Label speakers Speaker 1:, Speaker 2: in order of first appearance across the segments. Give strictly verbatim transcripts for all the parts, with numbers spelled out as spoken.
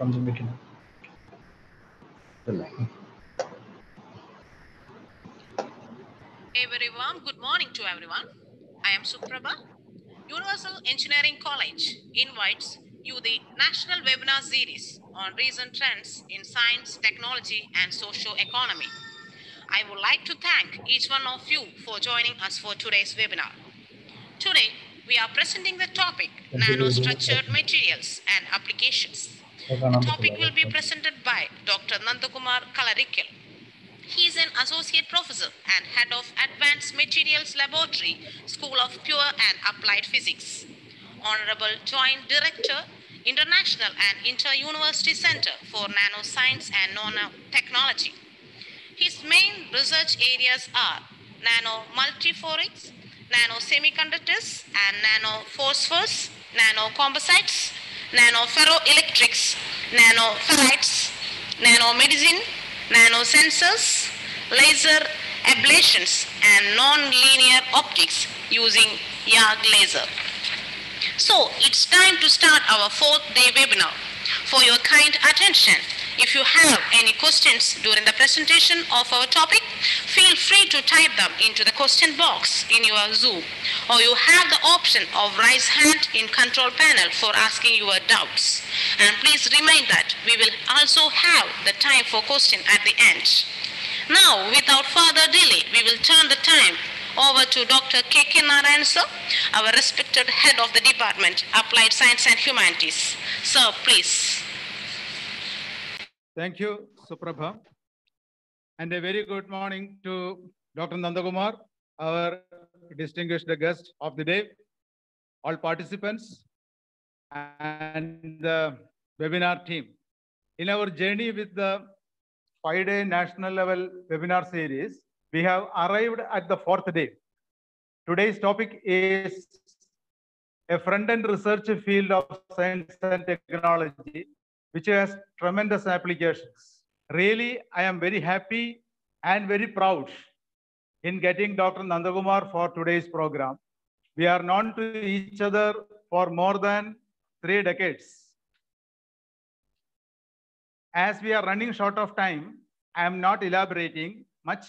Speaker 1: from the beginning.
Speaker 2: A very warm good morning to everyone. I am Suprabha. Universal Engineering College invites you the National Webinar Series on recent trends in science, technology, and socio-economy. I would like to thank each one of you for joining us for today's webinar. Today, we are presenting the topic Nanostructured Materials and Applications. The topic will be presented by Doctor Nandakumar Kalarikal. He is an associate professor and head of Advanced Materials Laboratory, School of Pure and Applied Physics. Honorable Joint Director, International and Inter-University Center for Nanoscience and Nanotechnology. His main research areas are nano-multiphorics, nano-semiconductors and nano-phosphors, nano-composites, nano-ferroelectrics, nano-ferrites, nanomedicine, nanosensors, laser ablations, and non-linear optics using YAG laser. So it's time to start our fourth day webinar. For your kind attention, if you have any questions during the presentation of our topic, feel free to type them into the question box in your Zoom, or you have the option of raise hand in control panel for asking your doubts. And please remind that we will also have the time for question at the end. Now, without further delay, we will turn the time over to Doctor K K Narayan sir, our respected head of the Department, Applied Science and Humanities. Sir, please.
Speaker 3: Thank you, Suprabha. And a very good morning to Doctor Nandakumar, our distinguished guest of the day, all participants, and the webinar team. In our journey with the five-day national level webinar series, we have arrived at the fourth day. Today's topic is a front-end research field of science and technology, which has tremendous applications. Really, I am very happy and very proud in getting Doctor Nandakumar for today's program. We are known to each other for more than three decades. As we are running short of time, I am not elaborating much.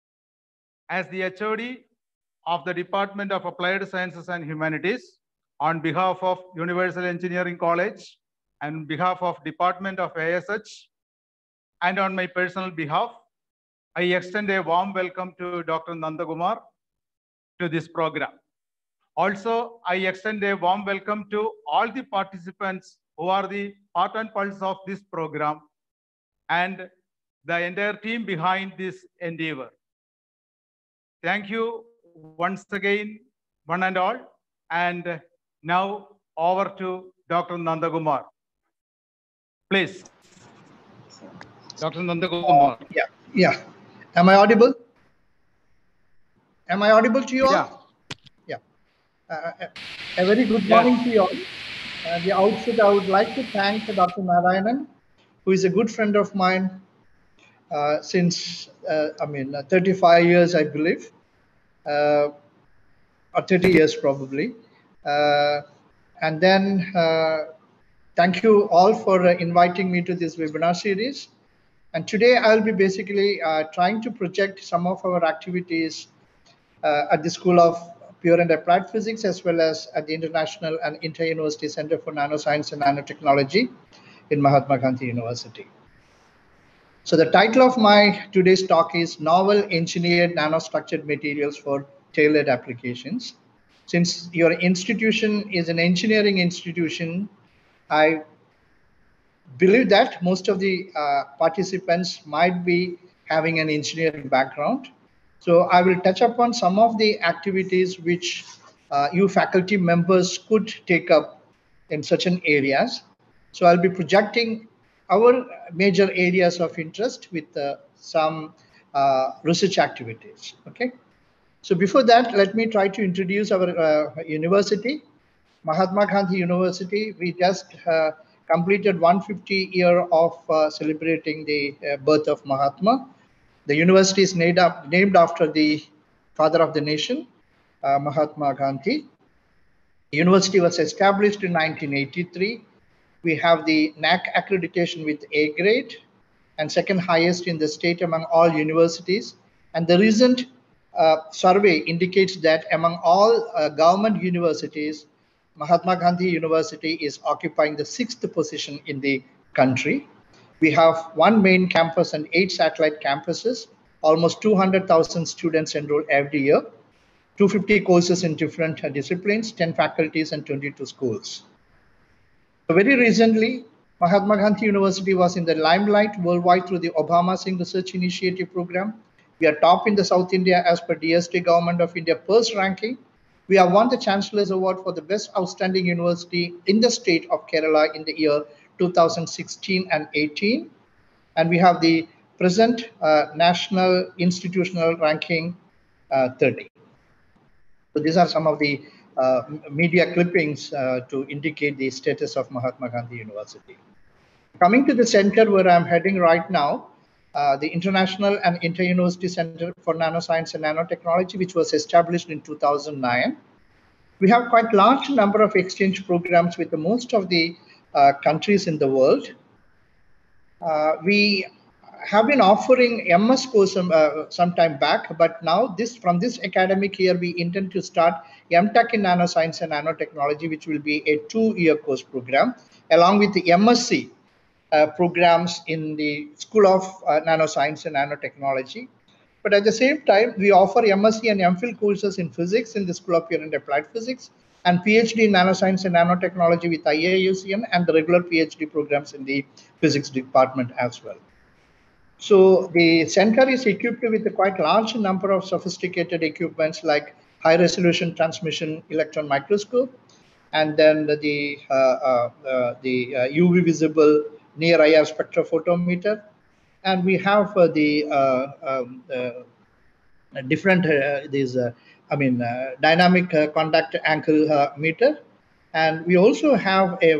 Speaker 3: As the H O D of the Department of Applied Sciences and Humanities, on behalf of Universal Engineering College, and on behalf of Department of A S H, and on my personal behalf, I extend a warm welcome to Doctor Nandakumar to this program. Also, I extend a warm welcome to all the participants who are the part and pulse of this program and the entire team behind this endeavor. Thank you once again, one and all. And now over to Doctor Nandakumar. Please. Doctor Nandakumar.
Speaker 1: Uh, yeah, yeah. Am I audible? Am I audible to you all?
Speaker 3: Yeah.
Speaker 1: Yeah. Uh, a very good morning yes. to you all. At the outset, I would like to thank Doctor Narayanan, who is a good friend of mine uh, since, uh, I mean, uh, thirty-five years, I believe, uh, or thirty years probably. Uh, and then uh, thank you all for uh, inviting me to this webinar series. And today I'll be basically uh, trying to project some of our activities uh, at the School of Pure and Applied Physics, as well as at the International and Inter-University Center for Nanoscience and Nanotechnology in Mahatma Gandhi University. So the title of my today's talk is Novel Engineered Nanostructured Materials for Tailored Applications. Since your institution is an engineering institution, I believe that most of the uh, participants might be having an engineering background. So I will touch upon some of the activities which uh, you faculty members could take up in certain areas. So I'll be projecting our major areas of interest with uh, some uh, research activities. Okay. So before that, let me try to introduce our uh, university, Mahatma Gandhi University. We just uh, completed one hundred fifty year of uh, celebrating the uh, birth of Mahatma. The university is named, up, named after the father of the nation, uh, Mahatma Gandhi. The university was established in nineteen eighty-three. We have the N A C accreditation with A grade and second highest in the state among all universities. And the recent uh, survey indicates that among all uh, government universities, Mahatma Gandhi University is occupying the sixth position in the country. We have one main campus and eight satellite campuses, almost two hundred thousand students enroll every year, two hundred fifty courses in different uh, disciplines, ten faculties and twenty-two schools. So very recently, Mahatma Gandhi University was in the limelight worldwide through the Obama Singh Research Initiative program. We are top in the South India as per D S T Government of India PERS ranking. We have won the Chancellor's Award for the Best Outstanding University in the state of Kerala in the year two thousand sixteen and eighteen. And we have the present uh, national institutional ranking uh, thirty. So these are some of the uh, media clippings uh, to indicate the status of Mahatma Gandhi University. Coming to the center where I'm heading right now, uh, the International and Inter-University Center for Nanoscience and Nanotechnology, which was established in two thousand nine. We have quite large number of exchange programs with the most of the uh, countries in the world. Uh, we have been offering M S course some, uh, some time back, but now this from this academic year, we intend to start M Tech in Nanoscience and Nanotechnology, which will be a two-year course program, along with the M S C uh, programs in the School of uh, Nanoscience and Nanotechnology. But at the same time, we offer M S C and M Phil courses in physics in the School of Pure and Applied Physics, and PhD in Nanoscience and Nanotechnology with I A U C N, and the regular PhD programs in the physics department as well. So the center is equipped with a quite large number of sophisticated equipments like high resolution transmission electron microscope, and then the uh, uh, uh, the uh, U V visible near I R spectrophotometer, and we have uh, the uh, um, uh, different uh, these uh, I mean uh, dynamic uh, contact angle uh, meter, and we also have a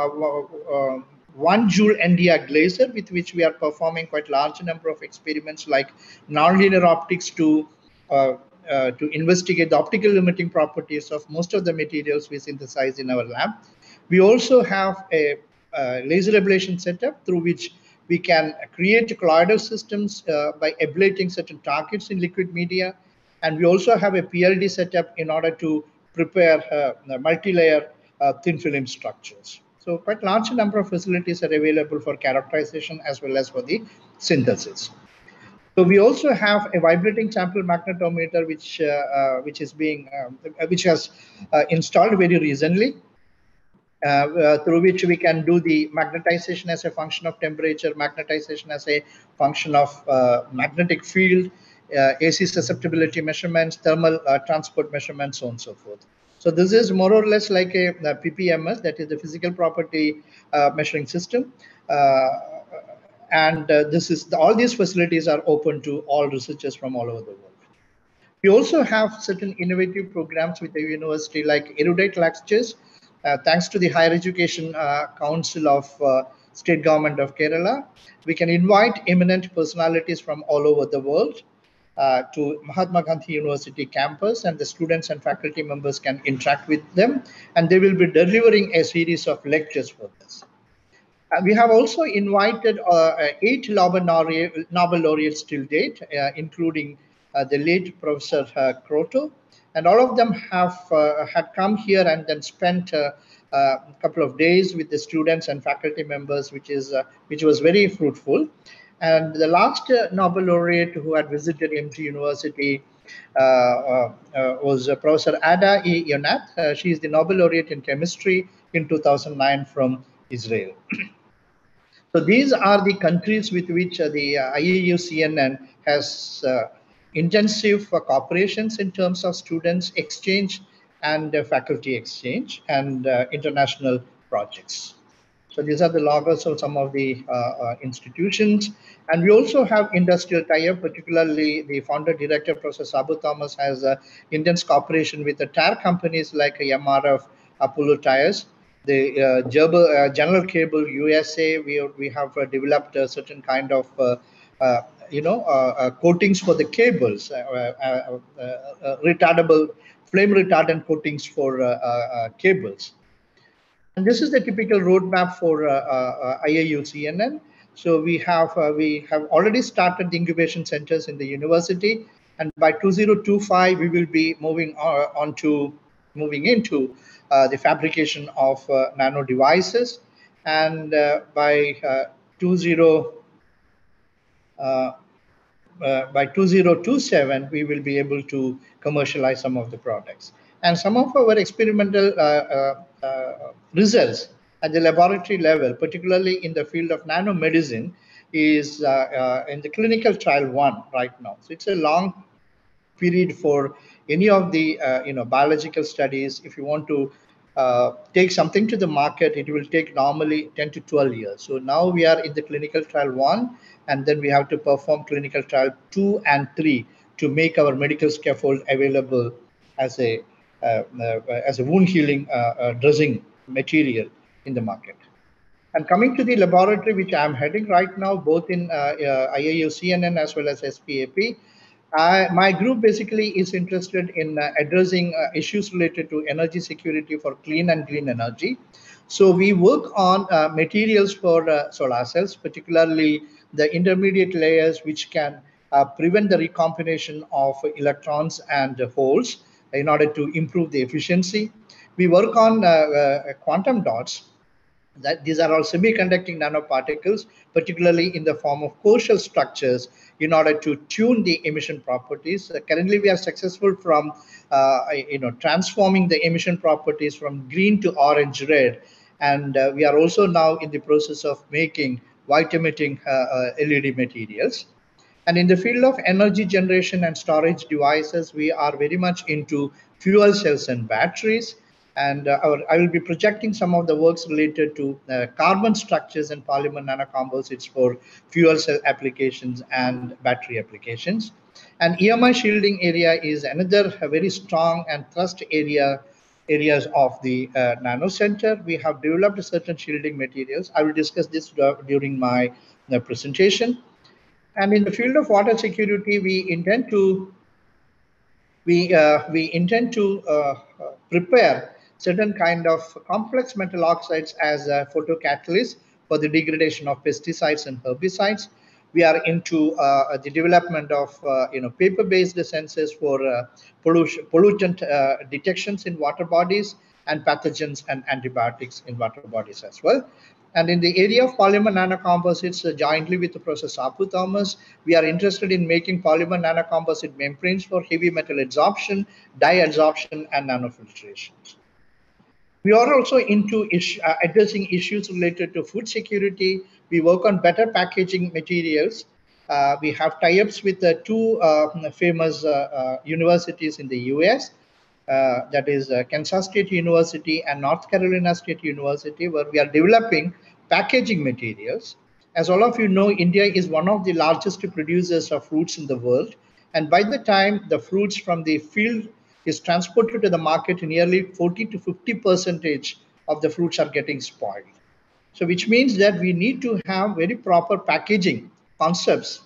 Speaker 1: uh, one joule N D R laser with which we are performing quite large number of experiments like nonlinear optics to uh, uh, to investigate the optical limiting properties of most of the materials we synthesize in our lab. We also have a, a laser ablation setup through which we can create colloidal systems uh, by ablating certain targets in liquid media. And we also have a P L D setup in order to prepare uh, multi-layer uh, thin film structures. So quite large number of facilities are available for characterization as well as for the synthesis. So we also have a vibrating sample magnetometer, which uh, uh, which is being uh, which has uh, installed very recently, uh, uh, through which we can do the magnetization as a function of temperature, magnetization as a function of uh, magnetic field, uh, A C susceptibility measurements, thermal uh, transport measurements, so on and so forth. So this is more or less like a, a P P M S, that is the physical property uh, measuring system. Uh, and uh, this is the, all these facilities are open to all researchers from all over the world. We also have certain innovative programs with the university like erudite lectures. Uh, thanks to the Higher Education uh, Council of uh, State Government of Kerala, we can invite eminent personalities from all over the world Uh, to Mahatma Gandhi University campus, and the students and faculty members can interact with them, and they will be delivering a series of lectures for this. Uh, we have also invited uh, eight Nobel laureates till date, uh, including uh, the late Professor uh, Kroto, and all of them have uh, had come here and then spent uh, uh, a couple of days with the students and faculty members, which is uh, which was very fruitful. And the last uh, Nobel laureate who had visited M G University uh, uh, uh, was uh, Professor Ada E. Yonath. Uh, she is the Nobel laureate in chemistry in two thousand nine from Israel. So these are the countries with which uh, the uh, I A U C N N has uh, intensive uh, cooperations in terms of students exchange and uh, faculty exchange and uh, international projects. So these are the logos of some of the uh, uh, institutions. And we also have industrial tie-up, particularly the founder director, Professor Sabu Thomas, has uh, intense cooperation with the tire companies like M R F, Apollo Tires, the uh, Gerber, uh, General Cable U S A. We, we have uh, developed a certain kind of, uh, uh, you know, uh, uh, coatings for the cables, uh, uh, uh, uh, retardable, flame retardant coatings for uh, uh, uh, cables. And this is the typical roadmap for uh, uh, I A U C N N. So we have uh, we have already started the incubation centers in the university, and by two thousand twenty-five we will be moving on, on to moving into uh, the fabrication of uh, nano devices, and uh, by uh, two thousand uh, uh, by two thousand twenty-seven, we will be able to commercialize some of the products. And some of our experimental uh, uh, uh, results at the laboratory level, particularly in the field of nanomedicine, is uh, uh, in the clinical trial one right now. So it's a long period for any of the uh, you know biological studies. If you want to uh, take something to the market, it will take normally ten to twelve years. So now we are in the clinical trial one, and then we have to perform clinical trial two and three to make our medical scaffold available as a uh, uh, as a wound healing uh, uh, dressing material in the market. And coming to the laboratory, which I'm heading right now, both in uh, uh, I A U C N N as well as S P A P, uh, my group basically is interested in uh, addressing uh, issues related to energy security for clean and green energy. So we work on uh, materials for uh, solar cells, particularly the intermediate layers, which can uh, prevent the recombination of electrons and holes in order to improve the efficiency. We work on uh, uh, quantum dots. That these are all semiconducting nanoparticles, particularly in the form of core-shell structures, in order to tune the emission properties. Uh, currently, we are successful from uh, you know transforming the emission properties from green to orange red, and uh, we are also now in the process of making white-emitting uh, uh, L E D materials. And in the field of energy generation and storage devices, we are very much into fuel cells and batteries. And uh, our, I will be projecting some of the works related to uh, carbon structures and polymer nanocomposites for fuel cell applications and battery applications. And E M I shielding area is another very strong and thrust area areas of the uh, Nano Center. We have developed certain shielding materials. I will discuss this during my uh, presentation. And in the field of water security, we intend to we uh, we intend to uh, prepare certain kind of complex metal oxides as a photocatalyst for the degradation of pesticides and herbicides. We are into uh, the development of uh, you know paper-based sensors for uh, pollution, pollutant uh, detections in water bodies and pathogens and antibiotics in water bodies as well. And in the area of polymer nanocomposites, uh, jointly with the Professor Apu Thomas, we are interested in making polymer nanocomposite membranes for heavy metal adsorption, dye adsorption, and nanofiltration. We are also into issue, uh, addressing issues related to food security. We work on better packaging materials. Uh, we have tie-ups with the two uh, famous uh, uh, universities in the U S, uh, that is uh, Kansas State University and North Carolina State University, where we are developing packaging materials. As all of you know, India is one of the largest producers of fruits in the world. And by the time the fruits from the field is transported to the market, nearly forty to fifty percentage of the fruits are getting spoiled. So which means that we need to have very proper packaging concepts,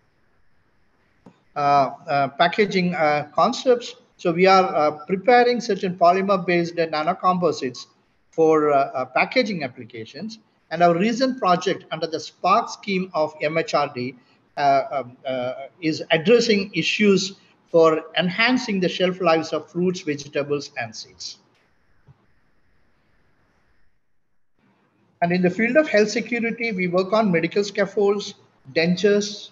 Speaker 1: uh, uh, packaging uh, concepts. So we are uh, preparing certain polymer-based nanocomposites for uh, uh, packaging applications. And our recent project under the SPARK scheme of M H R D uh, um, uh, is addressing issues for enhancing the shelf lives of fruits, vegetables, and seeds. And in the field of health security, we work on medical scaffolds, dentures,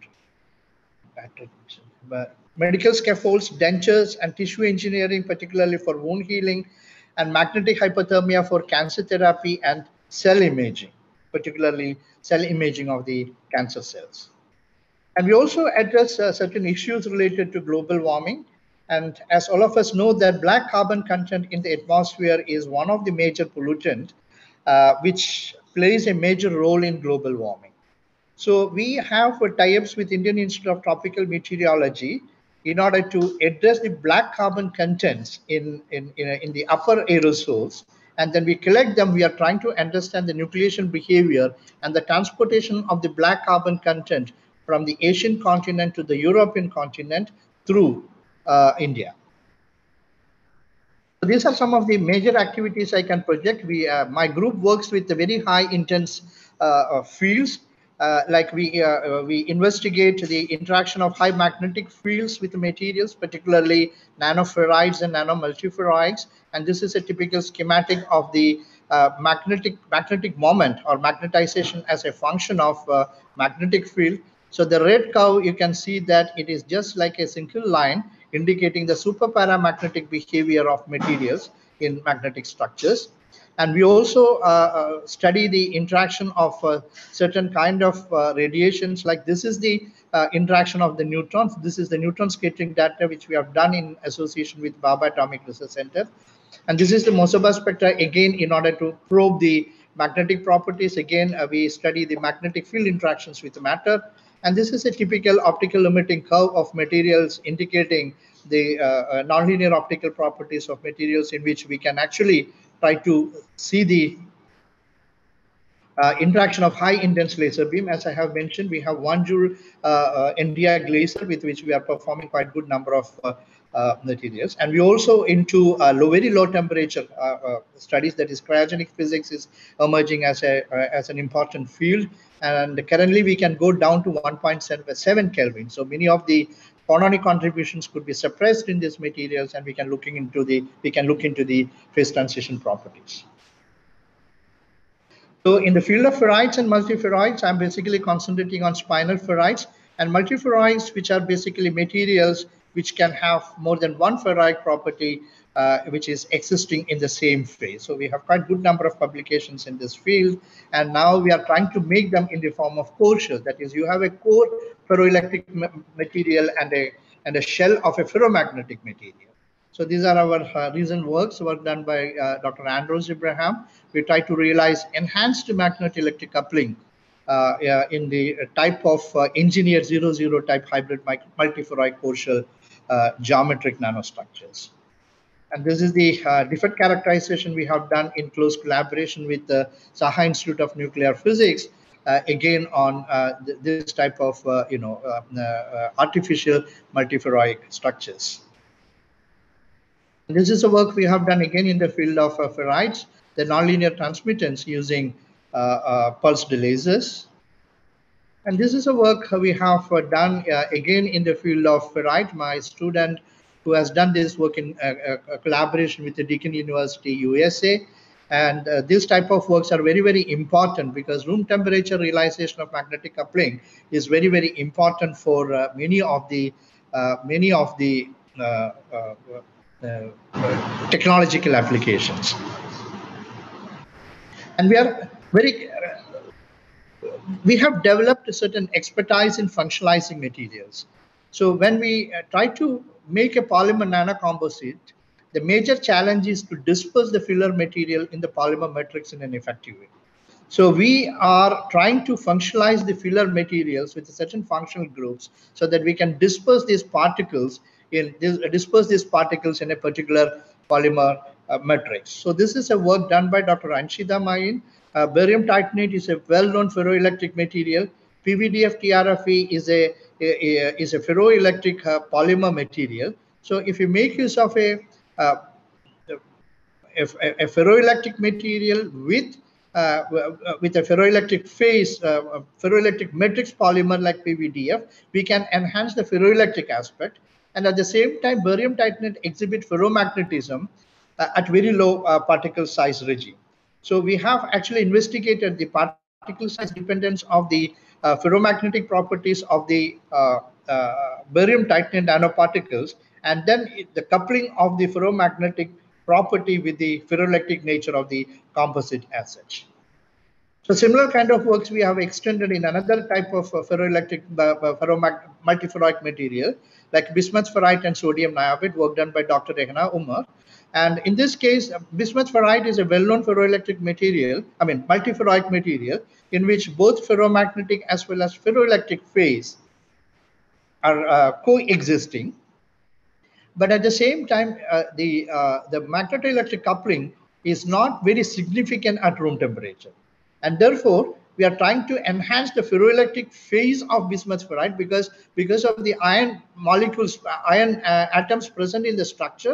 Speaker 1: medical scaffolds, dentures, and tissue engineering, particularly for wound healing, and magnetic hypothermia for cancer therapy and cell imaging, particularly cell imaging of the cancer cells. And we also address uh, certain issues related to global warming. And as all of us know, that black carbon content in the atmosphere is one of the major pollutants, uh, which plays a major role in global warming. So we have uh, tie-ups with Indian Institute of Tropical Meteorology in order to address the black carbon contents in, in, in, in the upper aerosols. And then we collect them. We are trying to understand the nucleation behavior and the transportation of the black carbon content from the Asian continent to the European continent through uh, India. So these are some of the major activities I can project. We, uh, my group works with the very high intense uh, uh, fields. Uh, like we uh, uh, we investigate the interaction of high magnetic fields with the materials, particularly nanoferrites and nanomultiferrites. And this is a typical schematic of the uh, magnetic magnetic moment or magnetization as a function of uh, magnetic field. So the red curve, you can see that it is just like a single line indicating the superparamagnetic behavior of materials in magnetic structures. And we also uh, uh, study the interaction of uh, certain kind of uh, radiations. Like this is the uh, interaction of the neutrons. This is the neutron scattering data which we have done in association with Bhabha Atomic Research Center. And this is the Mossbauer spectra, again, in order to probe the magnetic properties. Again, uh, we study the magnetic field interactions with matter. And this is a typical optical limiting curve of materials indicating the uh, uh, nonlinear optical properties of materials, in which we can actually try to see the uh, interaction of high intense laser beam. As I have mentioned, we have one joule uh, uh, N D I laser with which we are performing quite good number of uh, uh, materials. And we also into uh, low, very low temperature uh, uh, studies, that is cryogenic physics is emerging as a uh, as an important field. And currently we can go down to one point seven Kelvin. So many of the phononic contributions could be suppressed in these materials, and we can looking into the we can look into the phase transition properties. So in the field of ferrites and multiferrites, I'm basically concentrating on spinal ferrites and multiferrites, which are basically materials which can have more than one ferrite property, uh, which is existing in the same phase. So we have quite good number of publications in this field, and now we are trying to make them in the form of core shell. That is, you have a core ferroelectric material and a and a shell of a ferromagnetic material. So these are our uh, recent works, work done by uh, Doctor Andros Ibrahim. We try to realize enhanced magnet-electric coupling uh, uh, in the type of uh, engineered zero zero type hybrid multiferrite core shell uh, geometric nanostructures. And this is the uh, defect characterization we have done in close collaboration with the Saha Institute of Nuclear Physics, uh, again on uh, th this type of uh, you know uh, uh, artificial multiferrite structures. This is a work we have done again in the field of uh, ferrites, the nonlinear transmittance using uh, uh, pulsed lasers. And this is a work we have uh, done uh, again in the field of ferrite. My student who has done this work in uh, uh, collaboration with the Deakin University, U S A. And uh, this type of works are very, very important, because room temperature realization of magnetic coupling is very, very important for uh, many of the uh, many of the uh, uh, Uh, uh, technological applications. And we are very, uh, we have developed a certain expertise in functionalizing materials. So when we uh, try to make a polymer nanocomposite, the major challenge is to disperse the filler material in the polymer matrix in an effective way. So we are trying to functionalize the filler materials with certain functional groups so that we can disperse these particles in this, disperse these particles in a particular polymer uh, matrix. So this is a work done by Doctor Anshida Mayin. Uh, barium titanate is a well-known ferroelectric material. P V D F T R F E is a, a, a is a ferroelectric uh, polymer material. So if you make use of a uh, a, a ferroelectric material with Uh, with a ferroelectric phase, uh, ferroelectric matrix polymer like P V D F, we can enhance the ferroelectric aspect. And at the same time, barium titanate exhibit ferromagnetism uh, at very low uh, particle size regime. So we have actually investigated the particle size dependence of the uh, ferromagnetic properties of the uh, uh, barium titanate nanoparticles, and then it, the coupling of the ferromagnetic property with the ferroelectric nature of the composite as such. So similar kind of works we have extended in another type of uh, ferroelectric uh, ferromag multiferrite material like bismuth ferrite and sodium niobate, work done by Doctor Rehna Umar. And in this case, bismuth ferrite is a well-known ferroelectric material, I mean multiferrite material, in which both ferromagnetic as well as ferroelectric phase are uh, coexisting. But at the same time, uh, the uh, the magnetoelectric coupling is not very significant at room temperature, and therefore we are trying to enhance the ferroelectric phase of bismuth ferrite, because because of the iron molecules, iron uh, atoms present in the structure.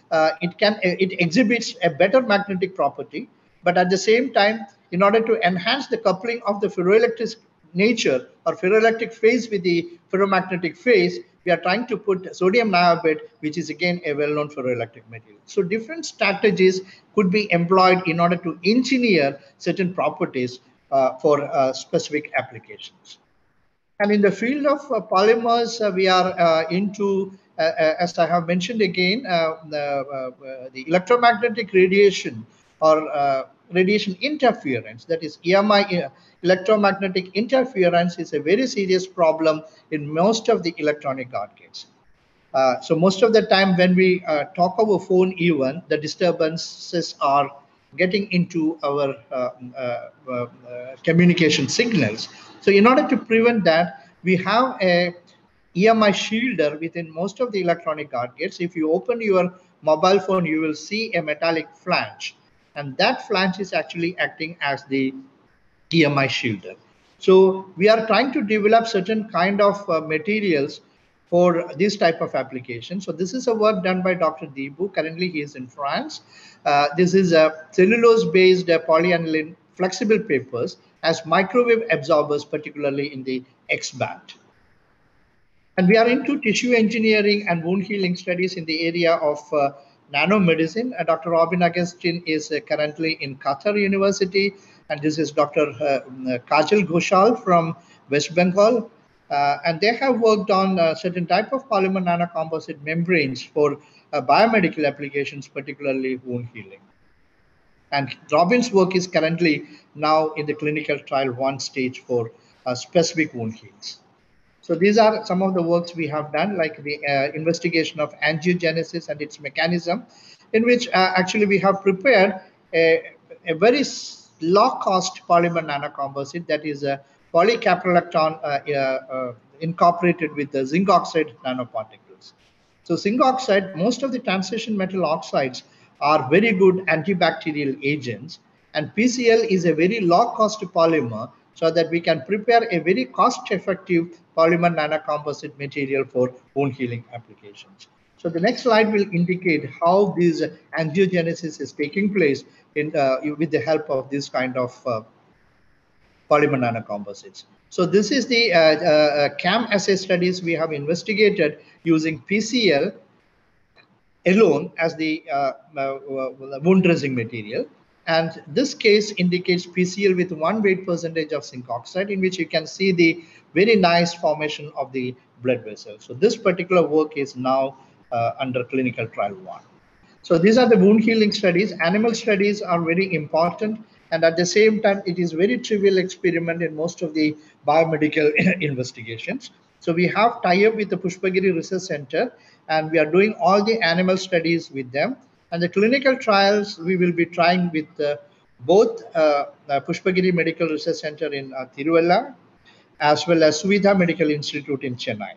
Speaker 1: uh, it can it exhibits a better magnetic property, but at the same time, in order to enhance the coupling of the ferroelectric nature or ferroelectric phase with the ferromagnetic phase, we are trying to put sodium niobate, which is again a well-known ferroelectric material. So different strategies could be employed in order to engineer certain properties uh, for uh, specific applications. And in the field of uh, polymers, uh, we are uh, into, uh, uh, as I have mentioned again, uh, the, uh, the electromagnetic radiation or uh, radiation interference, that is E M I, uh, electromagnetic interference, is a very serious problem in most of the electronic gadgets. Uh, so most of the time when we uh, talk over phone even, the disturbances are getting into our uh, uh, uh, communication signals. So in order to prevent that, we have a E M I shielder within most of the electronic gadgets. If you open your mobile phone, you will see a metallic flange, and that flange is actually acting as the E M I shielder. So we are trying to develop certain kind of uh, materials for this type of application. So this is a work done by Doctor Deepu. Currently, he is in France. Uh, this is a cellulose-based uh, polyaniline flexible papers as microwave absorbers, particularly in the X-band. And we are into tissue engineering and wound healing studies in the area of uh, nanomedicine. Uh, Doctor Robin Augustine is uh, currently in Qatar University, and this is Doctor Uh, Kajal Ghoshal from West Bengal. Uh, and they have worked on uh, certain type of polymer nanocomposite membranes for uh, biomedical applications, particularly wound healing. And Robin's work is currently now in the clinical trial one stage for uh, specific wound heals. So these are some of the works we have done, like the uh, investigation of angiogenesis and its mechanism, in which uh, actually we have prepared a, a very low-cost polymer nanocomposite, that is a polycaprolactam uh, uh, uh, incorporated with the zinc oxide nanoparticles. So zinc oxide, most of the transition metal oxides are very good antibacterial agents, and P C L is a very low-cost polymer, so that we can prepare a very cost-effective polymer nanocomposite material for wound healing applications. So the next slide will indicate how this angiogenesis is taking place in, uh, with the help of this kind of uh, polymer nanocomposites. So this is the uh, uh, CAM assay studies we have investigated using P C L alone as the uh, uh, wound dressing material. And this case indicates P C L with one weight percentage of zinc oxide, in which you can see the very nice formation of the blood vessel. So this particular work is now uh, under clinical trial one. So these are the wound healing studies. Animal studies are very important, and at the same time, it is very trivial experiment in most of the biomedical investigations. So we have tie-up with the Pushpagiri Research Center, and we are doing all the animal studies with them. And the clinical trials we will be trying with uh, both uh, uh, Pushpagiri Medical Research Center in uh, Tiruvalla, as well as Suvidha Medical Institute in Chennai.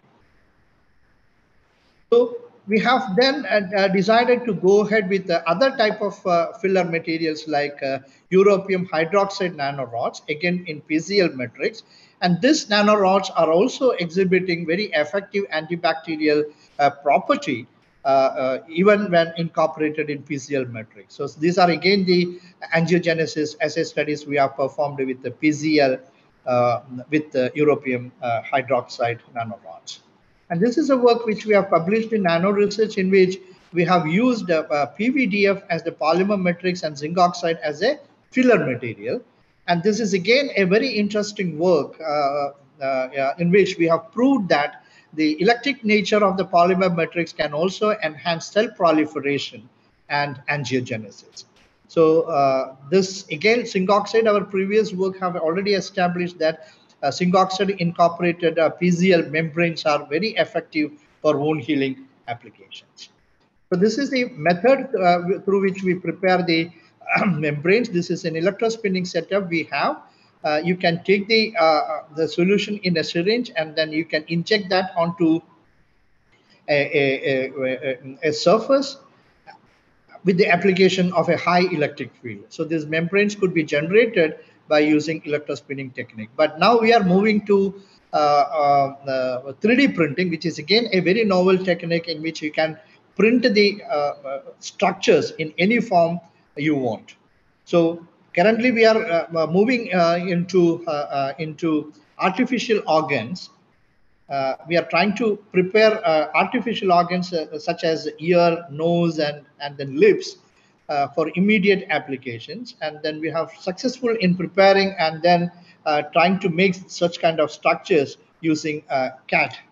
Speaker 1: So we have then uh, decided to go ahead with the other type of uh, filler materials like uh, europium hydroxide nanorods, again in P C L metrics. And these nanorods are also exhibiting very effective antibacterial uh, property, uh, uh, even when incorporated in P C L metrics. So these are again the angiogenesis assay studies we have performed with the P C L uh, with the europium uh, hydroxide nanorods. And this is a work which we have published in Nano Research, in which we have used uh, uh, P V D F as the polymer matrix and zinc oxide as a filler material. And this is again a very interesting work uh, uh, in which we have proved that the electric nature of the polymer matrix can also enhance cell proliferation and angiogenesis. So uh, this again, zinc oxide, our previous work have already established that Uh, zinc oxide incorporated uh, P C L membranes are very effective for wound healing applications. So this is the method uh, through which we prepare the uh, membranes. This is an electrospinning setup we have. Uh, you can take the, uh, the solution in a syringe, and then you can inject that onto a, a, a, a surface with the application of a high electric field. So these membranes could be generated by using electrospinning technique. But now we are moving to uh, uh, uh, three D printing, which is again a very novel technique in which you can print the uh, uh, structures in any form you want. So currently we are uh, moving uh, into uh, uh, into artificial organs. Uh, we are trying to prepare uh, artificial organs uh, such as ear, nose, and and then lips uh, for immediate applications. And then we have successful in preparing and then uh, trying to make such kind of structures using uh, C A T.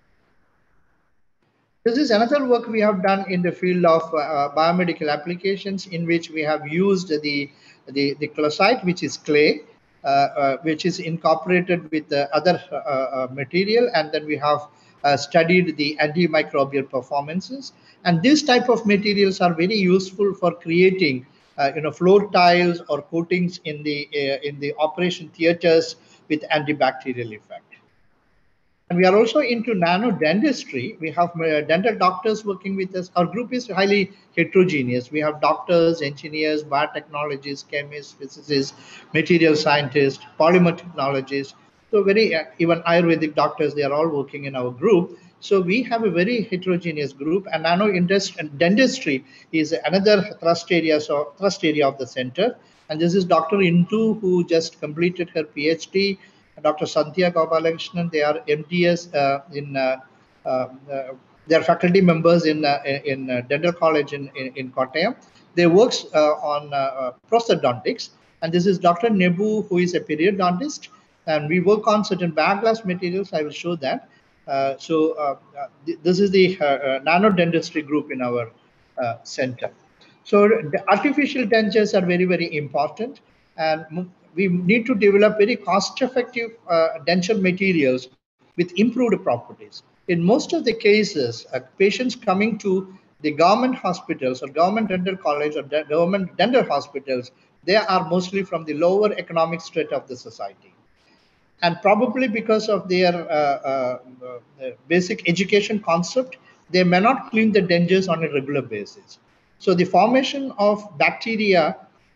Speaker 1: This is another work we have done in the field of uh, biomedical applications, in which we have used the the, the calcite, which is clay, uh, uh, which is incorporated with the other uh, uh, material, and then we have uh, studied the antimicrobial performances. And these type of materials are very useful for creating, uh, you know, floor tiles or coatings in the uh, in the operation theaters with antibacterial effect. And we are also into nano dentistry. We have uh, dental doctors working with us. Our group is highly heterogeneous. We have doctors, engineers, biotechnologists, chemists, physicists, material scientists, polymer technologists. So very, uh, even Ayurvedic doctors, they are all working in our group. So we have a very heterogeneous group, and nano dentistry is another thrust area, so thrust area of the center. And this is Doctor Indu, who just completed her PhD. Doctor Sandhya Gopalakrishnan, they are M D S uh, in, uh, uh, uh, they are faculty members in uh, in uh, dental college in, in, in Kottayam. They work uh, on uh, prosthodontics. And this is Doctor Nebu, who is a periodontist. And we work on certain back-glass materials. I will show that. Uh, so uh, uh, th this is the uh, uh, nano dentistry group in our uh, center. So the artificial dentures are very, very important. And we need to develop very cost-effective uh, denture materials with improved properties. In most of the cases, uh, patients coming to the government hospitals or government dental college or de government dental hospitals, they are mostly from the lower economic strata of the society. And probably because of their uh, uh, uh, basic education concept, they may not clean the dentures on a regular basis. So the formation of bacteria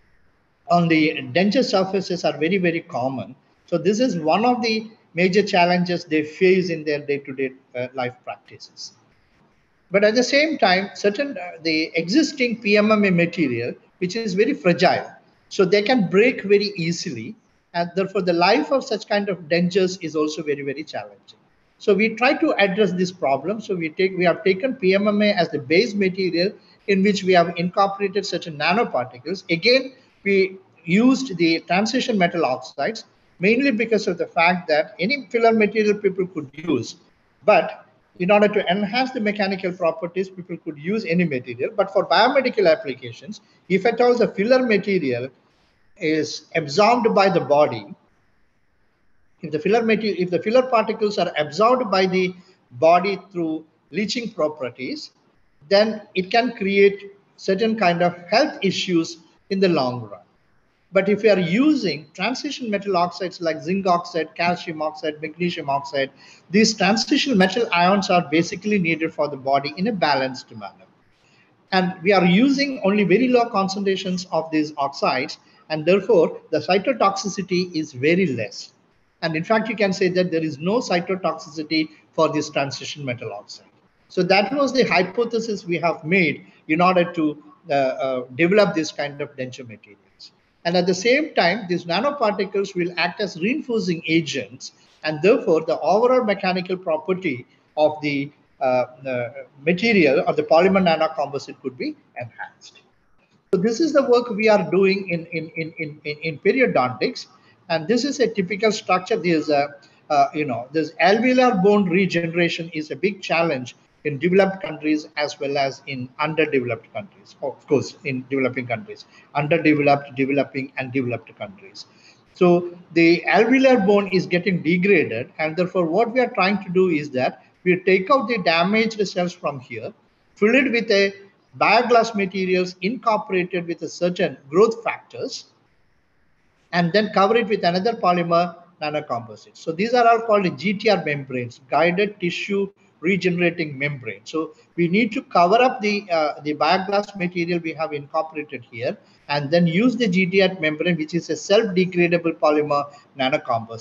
Speaker 1: on the denture surfaces are very, very common. So this is one of the major challenges they face in their day-to-day -day, uh, life practices. But at the same time, certain uh, the existing P M M A material, which is very fragile, so they can break very easily, and therefore the life of such kind of dentures is also very, very challenging. So we try to address this problem. So we take we have taken P M M A as the base material, in which we have incorporated certain nanoparticles. Again, we used the transition metal oxides mainly because of the fact that any filler material people could use, but in order to enhance the mechanical properties, people could use any material. But for biomedical applications, if at all the filler material is absorbed by the body, if the filler material, if the filler particles are absorbed by the body through leaching properties, then it can create certain kind of health issues in the long run. But if you are using transition metal oxides like zinc oxide, calcium oxide, magnesium oxide, these transition metal ions are basically needed for the body in a balanced manner. And we are using only very low concentrations of these oxides, and therefore the cytotoxicity is very less. And in fact, you can say that there is no cytotoxicity for this transition metal oxide. So that was the hypothesis we have made in order to uh, uh, develop this kind of denture materials. And at the same time, these nanoparticles will act as reinforcing agents, and therefore the overall mechanical property of the uh, uh, material or the polymer nanocomposite could be enhanced. So this is the work we are doing in, in, in, in, in, in periodontics. And this is a typical structure. There's a, uh, you know, this alveolar bone regeneration is a big challenge in developed countries as well as in underdeveloped countries. Of course, in developing countries, underdeveloped, developing, and developed countries. So the alveolar bone is getting degraded, and therefore what we are trying to do is that we take out the damaged cells from here, fill it with a bioglass materials incorporated with a certain growth factors, and then cover it with another polymer nanocomposite. So these are all called G T R membranes, guided tissue regenerating membrane. So we need to cover up the uh, the bioglass material we have incorporated here, and then use the G T R membrane, which is a self-degradable polymer nanocomposite,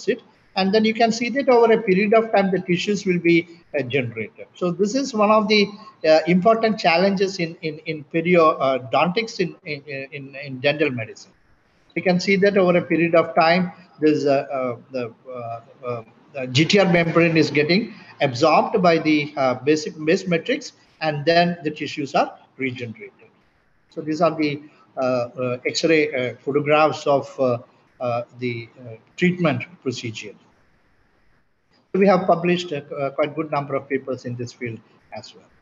Speaker 1: And then you can see that over a period of time, the tissues will be uh, generated. So this is one of the uh, important challenges in, in, in periodontics in, in, in, in dental medicine. You can see that over a period of time, this uh, uh, the, uh, uh, the G T R membrane is getting absorbed by the uh, basic base matrix, and then the tissues are regenerated. So these are the uh, uh, X-ray uh, photographs of uh, uh, the uh, treatment procedure. We have published a, a quite good number of papers in this field as well.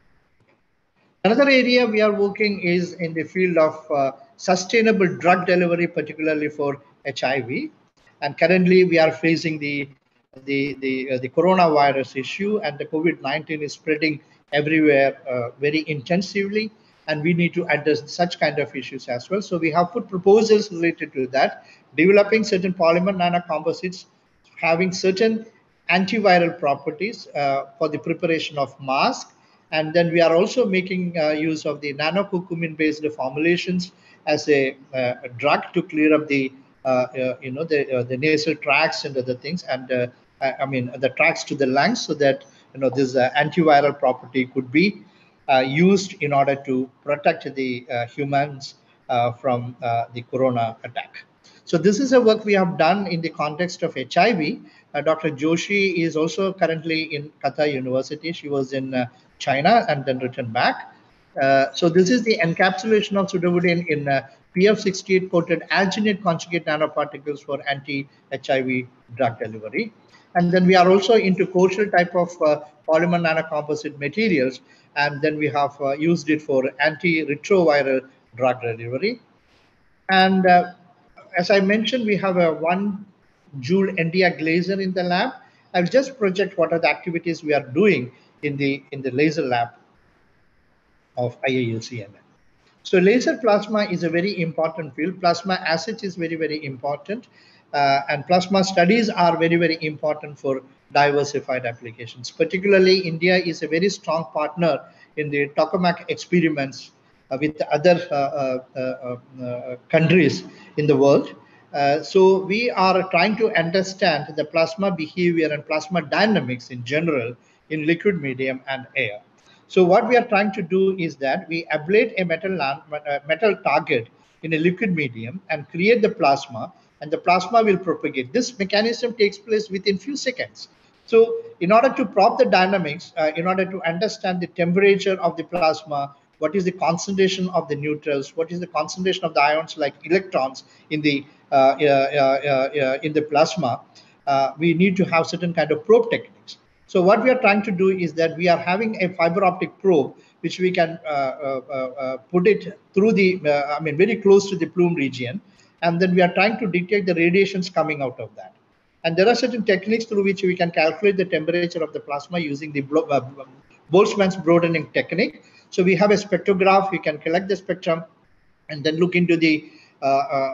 Speaker 1: Another area we are working is in the field of uh, sustainable drug delivery, particularly for H I V. And currently we are facing the the the, uh, the coronavirus issue, and the COVID nineteen is spreading everywhere uh, very intensively, and we need to address such kind of issues as well. So we have put proposals related to that, developing certain polymer nanocomposites having certain antiviral properties uh, for the preparation of masks. And then we are also making uh, use of the nanocurcumin based formulations as a, uh, a drug to clear up the uh, uh, you know the uh, the nasal tracts and other things, and uh, I mean the tracts to the lungs, so that you know this uh, antiviral property could be uh, used in order to protect the uh, humans uh, from uh, the corona attack. So this is a work we have done in the context of H I V. Uh, Doctor Joshi is also currently in Qatar University. She was in uh, China and then returned back. Uh, so this is the encapsulation of pseudobudine in uh, P F sixty-eight coated alginate conjugate nanoparticles for anti-H I V drug delivery. And then we are also into Kochel type of uh, polymer nanocomposite materials. And then we have uh, used it for antiretroviral drug delivery. And uh, as I mentioned, we have a one joule N D R laser in the lab. I'll just project what are the activities we are doing in the in the laser lab of I A U C M N. So laser plasma is a very important field. Plasma assay is very, very important. Uh, and plasma studies are very, very important for diversified applications. Particularly, India is a very strong partner in the tokamak experiments uh, with other uh, uh, uh, uh, countries in the world. Uh, so we are trying to understand the plasma behavior and plasma dynamics in general in liquid medium and air. So what we are trying to do is that we ablate a metal, uh, metal target in a liquid medium and create the plasma, and the plasma will propagate. This mechanism takes place within few seconds. So in order to prop the dynamics, uh, in order to understand the temperature of the plasma, what is the concentration of the neutrals, what is the concentration of the ions like electrons in the uh, uh, uh, uh, in the plasma, uh, we need to have certain kind of probe techniques. So what we are trying to do is that we are having a fiber optic probe, which we can uh, uh, uh, put it through the, uh, I mean, very close to the plume region. And then we are trying to detect the radiations coming out of that. And there are certain techniques through which we can calculate the temperature of the plasma using the uh, Boltzmann's broadening technique. So we have a spectrograph, we can collect the spectrum and then look into the uh,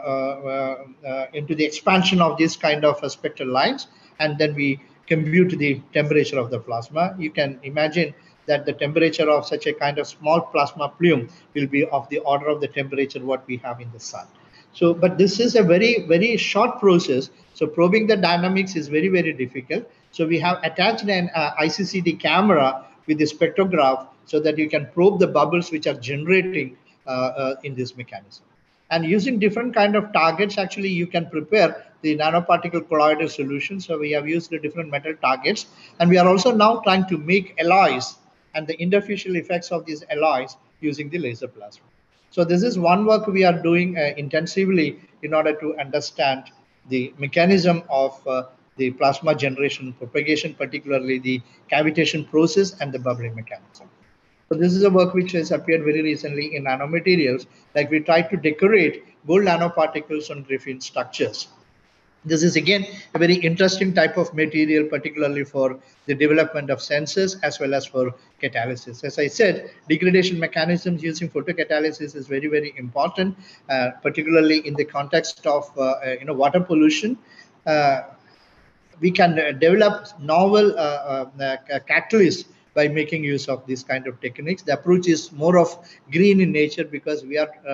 Speaker 1: uh, uh, uh, into the expansion of this kind of uh, spectral lines, and then we compute the temperature of the plasma. You can imagine that the temperature of such a kind of small plasma plume will be of the order of the temperature what we have in the sun. So, but this is a very, very short process. So probing the dynamics is very, very difficult. So we have attached an uh, I C C D camera with the spectrograph so that you can probe the bubbles which are generating uh, uh, in this mechanism. And using different kind of targets, actually, you can prepare the nanoparticle colloidal solution. So we have used the different metal targets. And we are also now trying to make alloys and the interfacial effects of these alloys using the laser plasma. So this is one work we are doing uh, intensively in order to understand the mechanism of uh, the plasma generation propagation, particularly the cavitation process and the bubbling mechanism. So this is a work which has appeared very recently in nanomaterials, like we tried to decorate gold nanoparticles on graphene structures. This is again a very interesting type of material, particularly for the development of sensors as well as for catalysis. As I said, degradation mechanisms using photocatalysis is very, very important, uh, particularly in the context of uh, uh, you know water pollution. Uh, we can uh, develop novel uh, uh, uh, catalysts by making use of this kind of techniques. The approach is more of green in nature because we are uh,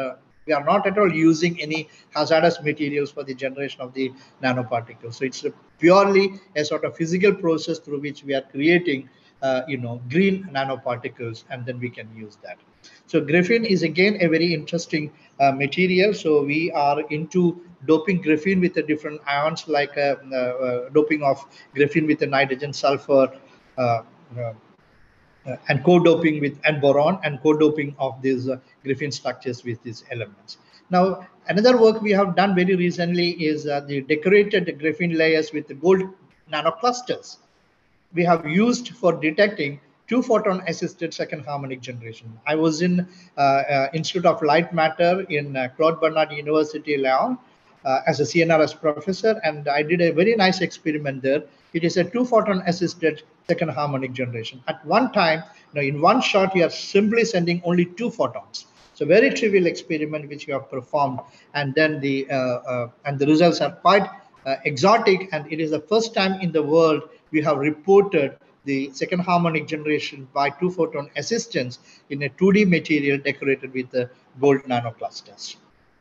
Speaker 1: We are not at all using any hazardous materials for the generation of the nanoparticles. So it's a purely a sort of physical process through which we are creating, uh, you know, green nanoparticles, and then we can use that. So graphene is again a very interesting uh, material. So we are into doping graphene with the different ions, like uh, uh, doping of graphene with the nitrogen, sulfur, uh, uh, uh, and co-doping with and boron, and co-doping of these uh, graphene structures with these elements. Now, another work we have done very recently is uh, the decorated graphene layers with the gold nanoclusters. We have used for detecting two photon assisted second harmonic generation. I was in uh, uh, Institute of Light Matter in uh, Claude Bernard University, Lyon, uh, as a C N R S professor, and I did a very nice experiment there. It is a two photon assisted second harmonic generation. At one time, you know, in one shot, you are simply sending only two photons. So very trivial experiment which you have performed, and then the uh, uh, and the results are quite uh, exotic, and it is the first time in the world we have reported the second harmonic generation by two photon assistance in a two D material decorated with the gold nanoclusters.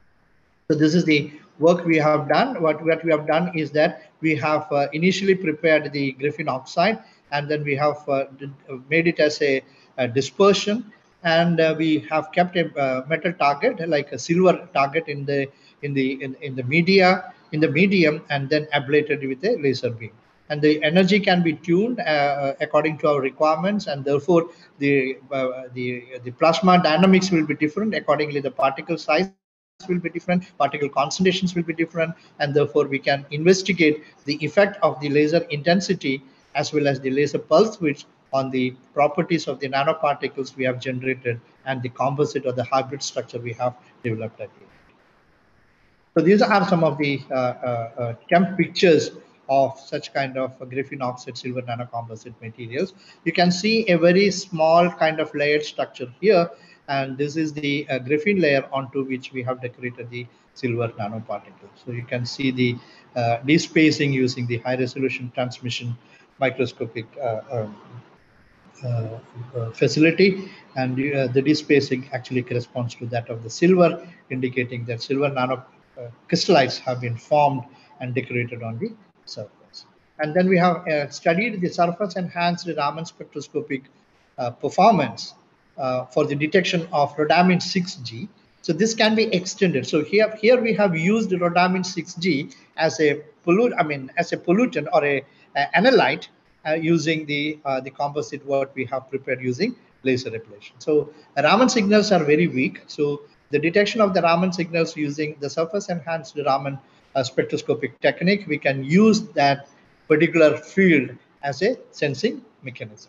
Speaker 1: So this is the work we have done. What, what we have done is that we have uh, initially prepared the graphene oxide, and then we have uh, made it as a, a dispersion, and uh, we have kept a uh, metal target, like a silver target, in the in the in, in the media in the medium, and then ablated with a laser beam. And the energy can be tuned uh, according to our requirements, and therefore the uh, the the plasma dynamics will be different. Accordingly, the particle size will be different, particle concentrations will be different, and therefore we can investigate the effect of the laser intensity as well as the laser pulse width on the properties of the nanoparticles we have generated and the composite or the hybrid structure we have developed at the end. So these are some of the uh, uh, uh, temp pictures of such kind of graphene oxide silver nanocomposite materials. You can see a very small kind of layered structure here, and this is the uh, graphene layer onto which we have decorated the silver nanoparticles. So you can see the uh, despacing using the high resolution transmission microscopic uh, um, uh, uh, facility, and uh, the despacing actually corresponds to that of the silver, indicating that silver nano uh, crystallites have been formed and decorated on the surface. And then we have uh, studied the surface enhanced Raman spectroscopic uh, performance uh, for the detection of rhodamine six G. So this can be extended. So here, here we have used rhodamine six G as a pollut, I mean, as a pollutant or a, a analyte uh, using the uh, the composite what we have prepared using laser ablation. So Raman signals are very weak. So the detection of the Raman signals using the surface enhanced Raman uh, spectroscopic technique, we can use that particular field as a sensing mechanism.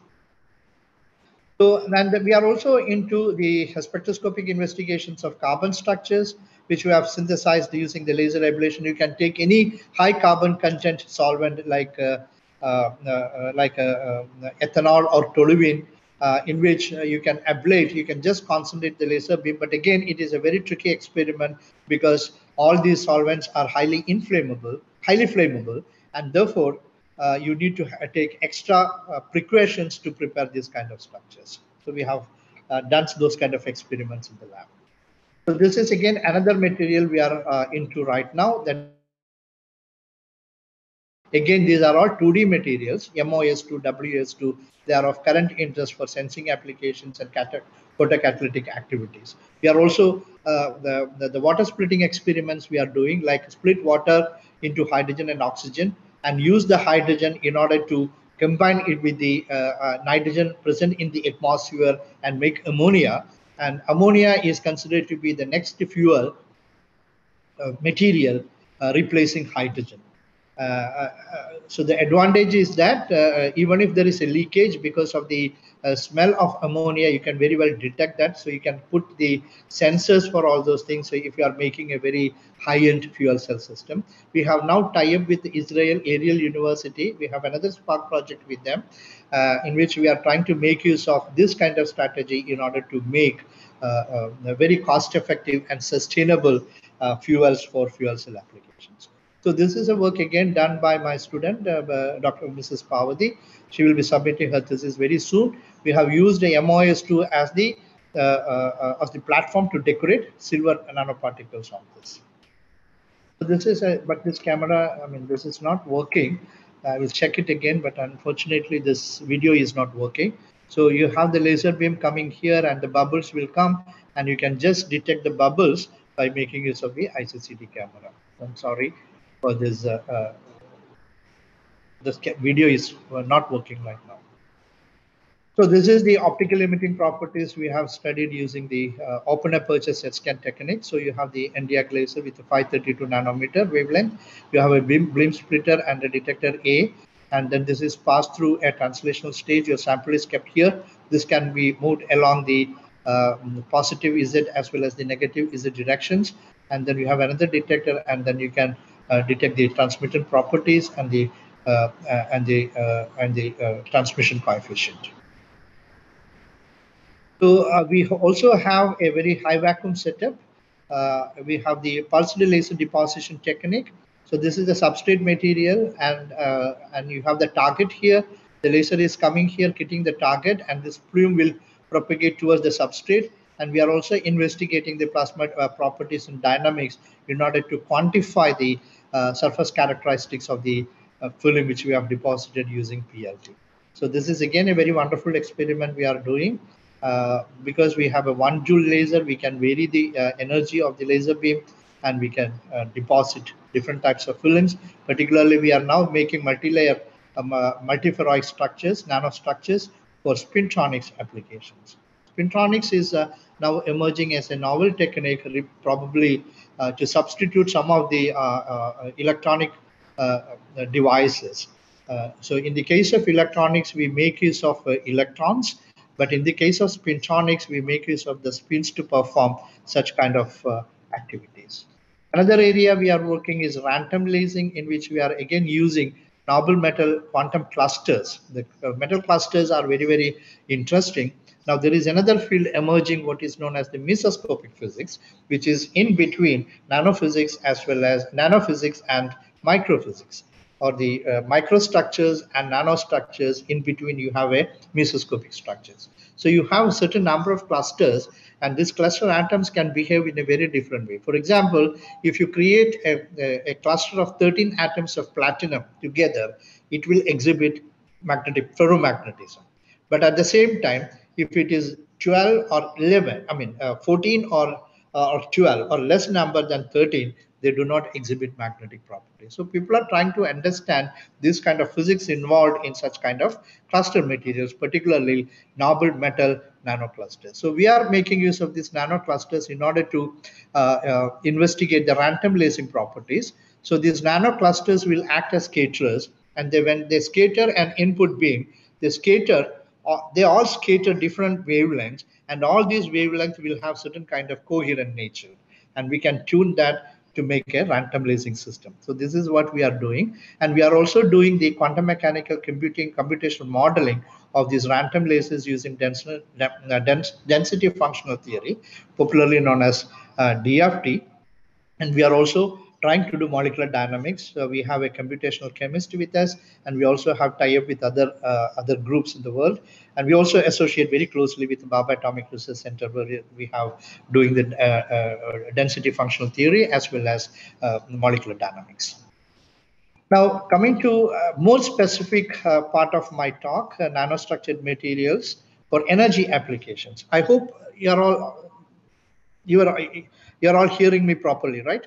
Speaker 1: So, and we are also into the spectroscopic investigations of carbon structures, which we have synthesized using the laser ablation. You can take any high carbon content solvent like uh, uh, uh, like uh, uh, ethanol or toluene, uh, in which uh, you can ablate. You can just concentrate the laser beam. But again, it is a very tricky experiment because all these solvents are highly inflammable, highly flammable, and therefore Uh, you need to take extra uh, precautions to prepare these kind of structures. So we have uh, done those kind of experiments in the lab. So this is again another material we are uh, into right now. That again, these are all two D materials, M O S two, W S two. They are of current interest for sensing applications and photocatalytic activities. We are also uh, the, the the water splitting experiments we are doing, like split water into hydrogen and oxygen, and use the hydrogen in order to combine it with the uh, uh, nitrogen present in the atmosphere and make ammonia. And ammonia is considered to be the next fuel uh, material uh, replacing hydrogen. Uh, uh, so the advantage is that uh, even if there is a leakage because of the uh, smell of ammonia, you can very well detect that. So you can put the sensors for all those things. So if you are making a very high-end fuel cell system, we have now tied up with Israel Ariel University. We have another Spark project with them, uh, in which we are trying to make use of this kind of strategy in order to make uh, uh, very cost-effective and sustainable uh, fuels for fuel cell applications. So this is a work again done by my student, uh, uh, Doctor Missus Pawadi. She will be submitting her thesis very soon. We have used the M O S two as the uh, uh, of the platform to decorate silver nanoparticles on this. So this is a, but this camera, I mean, this is not working. I will check it again, but unfortunately this video is not working. So you have the laser beam coming here and the bubbles will come, and you can just detect the bubbles by making use of the I C C D camera. I'm sorry for this. Uh, uh, this video is not working right now. So this is the optical emitting properties we have studied using the uh, open aperture set scan technique. So you have the N D R laser with a five thirty-two nanometer wavelength. You have a beam, beam splitter and a detector A, and then this is passed through a translational stage. Your sample is kept here. This can be moved along the uh, positive Z as well as the negative Z directions. And then you have another detector, and then you can uh, detect the transmitted properties and the uh, uh, and the uh, and the uh, transmission coefficient. So uh, we also have a very high vacuum setup. Uh, we have the pulsed laser deposition technique. So this is the substrate material, and uh, and you have the target here. The laser is coming here, hitting the target, and this plume will propagate towards the substrate. And we are also investigating the plasma uh, properties and dynamics in order to quantify the uh, surface characteristics of the uh, film which we have deposited using P L T. So this is again a very wonderful experiment we are doing. Uh, because we have a one joule laser, we can vary the uh, energy of the laser beam, and we can uh, deposit different types of films. Particularly, we are now making multi-layer um, uh, multiferroic structures, nanostructures for spintronics applications. Spintronics is uh, now emerging as a novel technique, probably uh, to substitute some of the uh, uh, electronic uh, devices. Uh, so in the case of electronics, we make use of uh, electrons. But in the case of spintronics, we make use of the spins to perform such kind of uh, activities. Another area we are working is random lasing, in which we are again using noble metal quantum clusters. The uh, metal clusters are very, very interesting. Now, there is another field emerging, what is known as the mesoscopic physics, which is in between nanophysics as well as nanophysics and microphysics, or the uh, microstructures and nanostructures. In between, you have a mesoscopic structures. So you have a certain number of clusters, and these cluster atoms can behave in a very different way. For example, if you create a, a, a cluster of thirteen atoms of platinum together, it will exhibit magnetic ferromagnetism. But at the same time, if it is twelve or eleven, I mean uh, fourteen or uh, or twelve or less number than thirteen, they do not exhibit magnetic properties. So people are trying to understand this kind of physics involved in such kind of cluster materials, particularly noble metal nanoclusters. So we are making use of these nanoclusters in order to uh, uh, investigate the random lasing properties. So these nanoclusters will act as scatterers, and they, when they scatter an input beam, they scatter they all scatter different wavelengths, and all these wavelengths will have certain kind of coherent nature, and we can tune that to make a random lasing system. So this is what we are doing, and we are also doing the quantum mechanical computing computational modeling of these random lasers using density, density functional theory, popularly known as uh, D F T. And we are also trying to do molecular dynamics. So we have a computational chemist with us, and we also have tie-up with other uh, other groups in the world. And we also associate very closely with the Bhabha Atomic Research Center, where we have doing the uh, uh, density functional theory as well as uh, molecular dynamics. Now, coming to uh, more specific uh, part of my talk, uh, nanostructured materials for energy applications. I hope you're all you are you're all hearing me properly, right?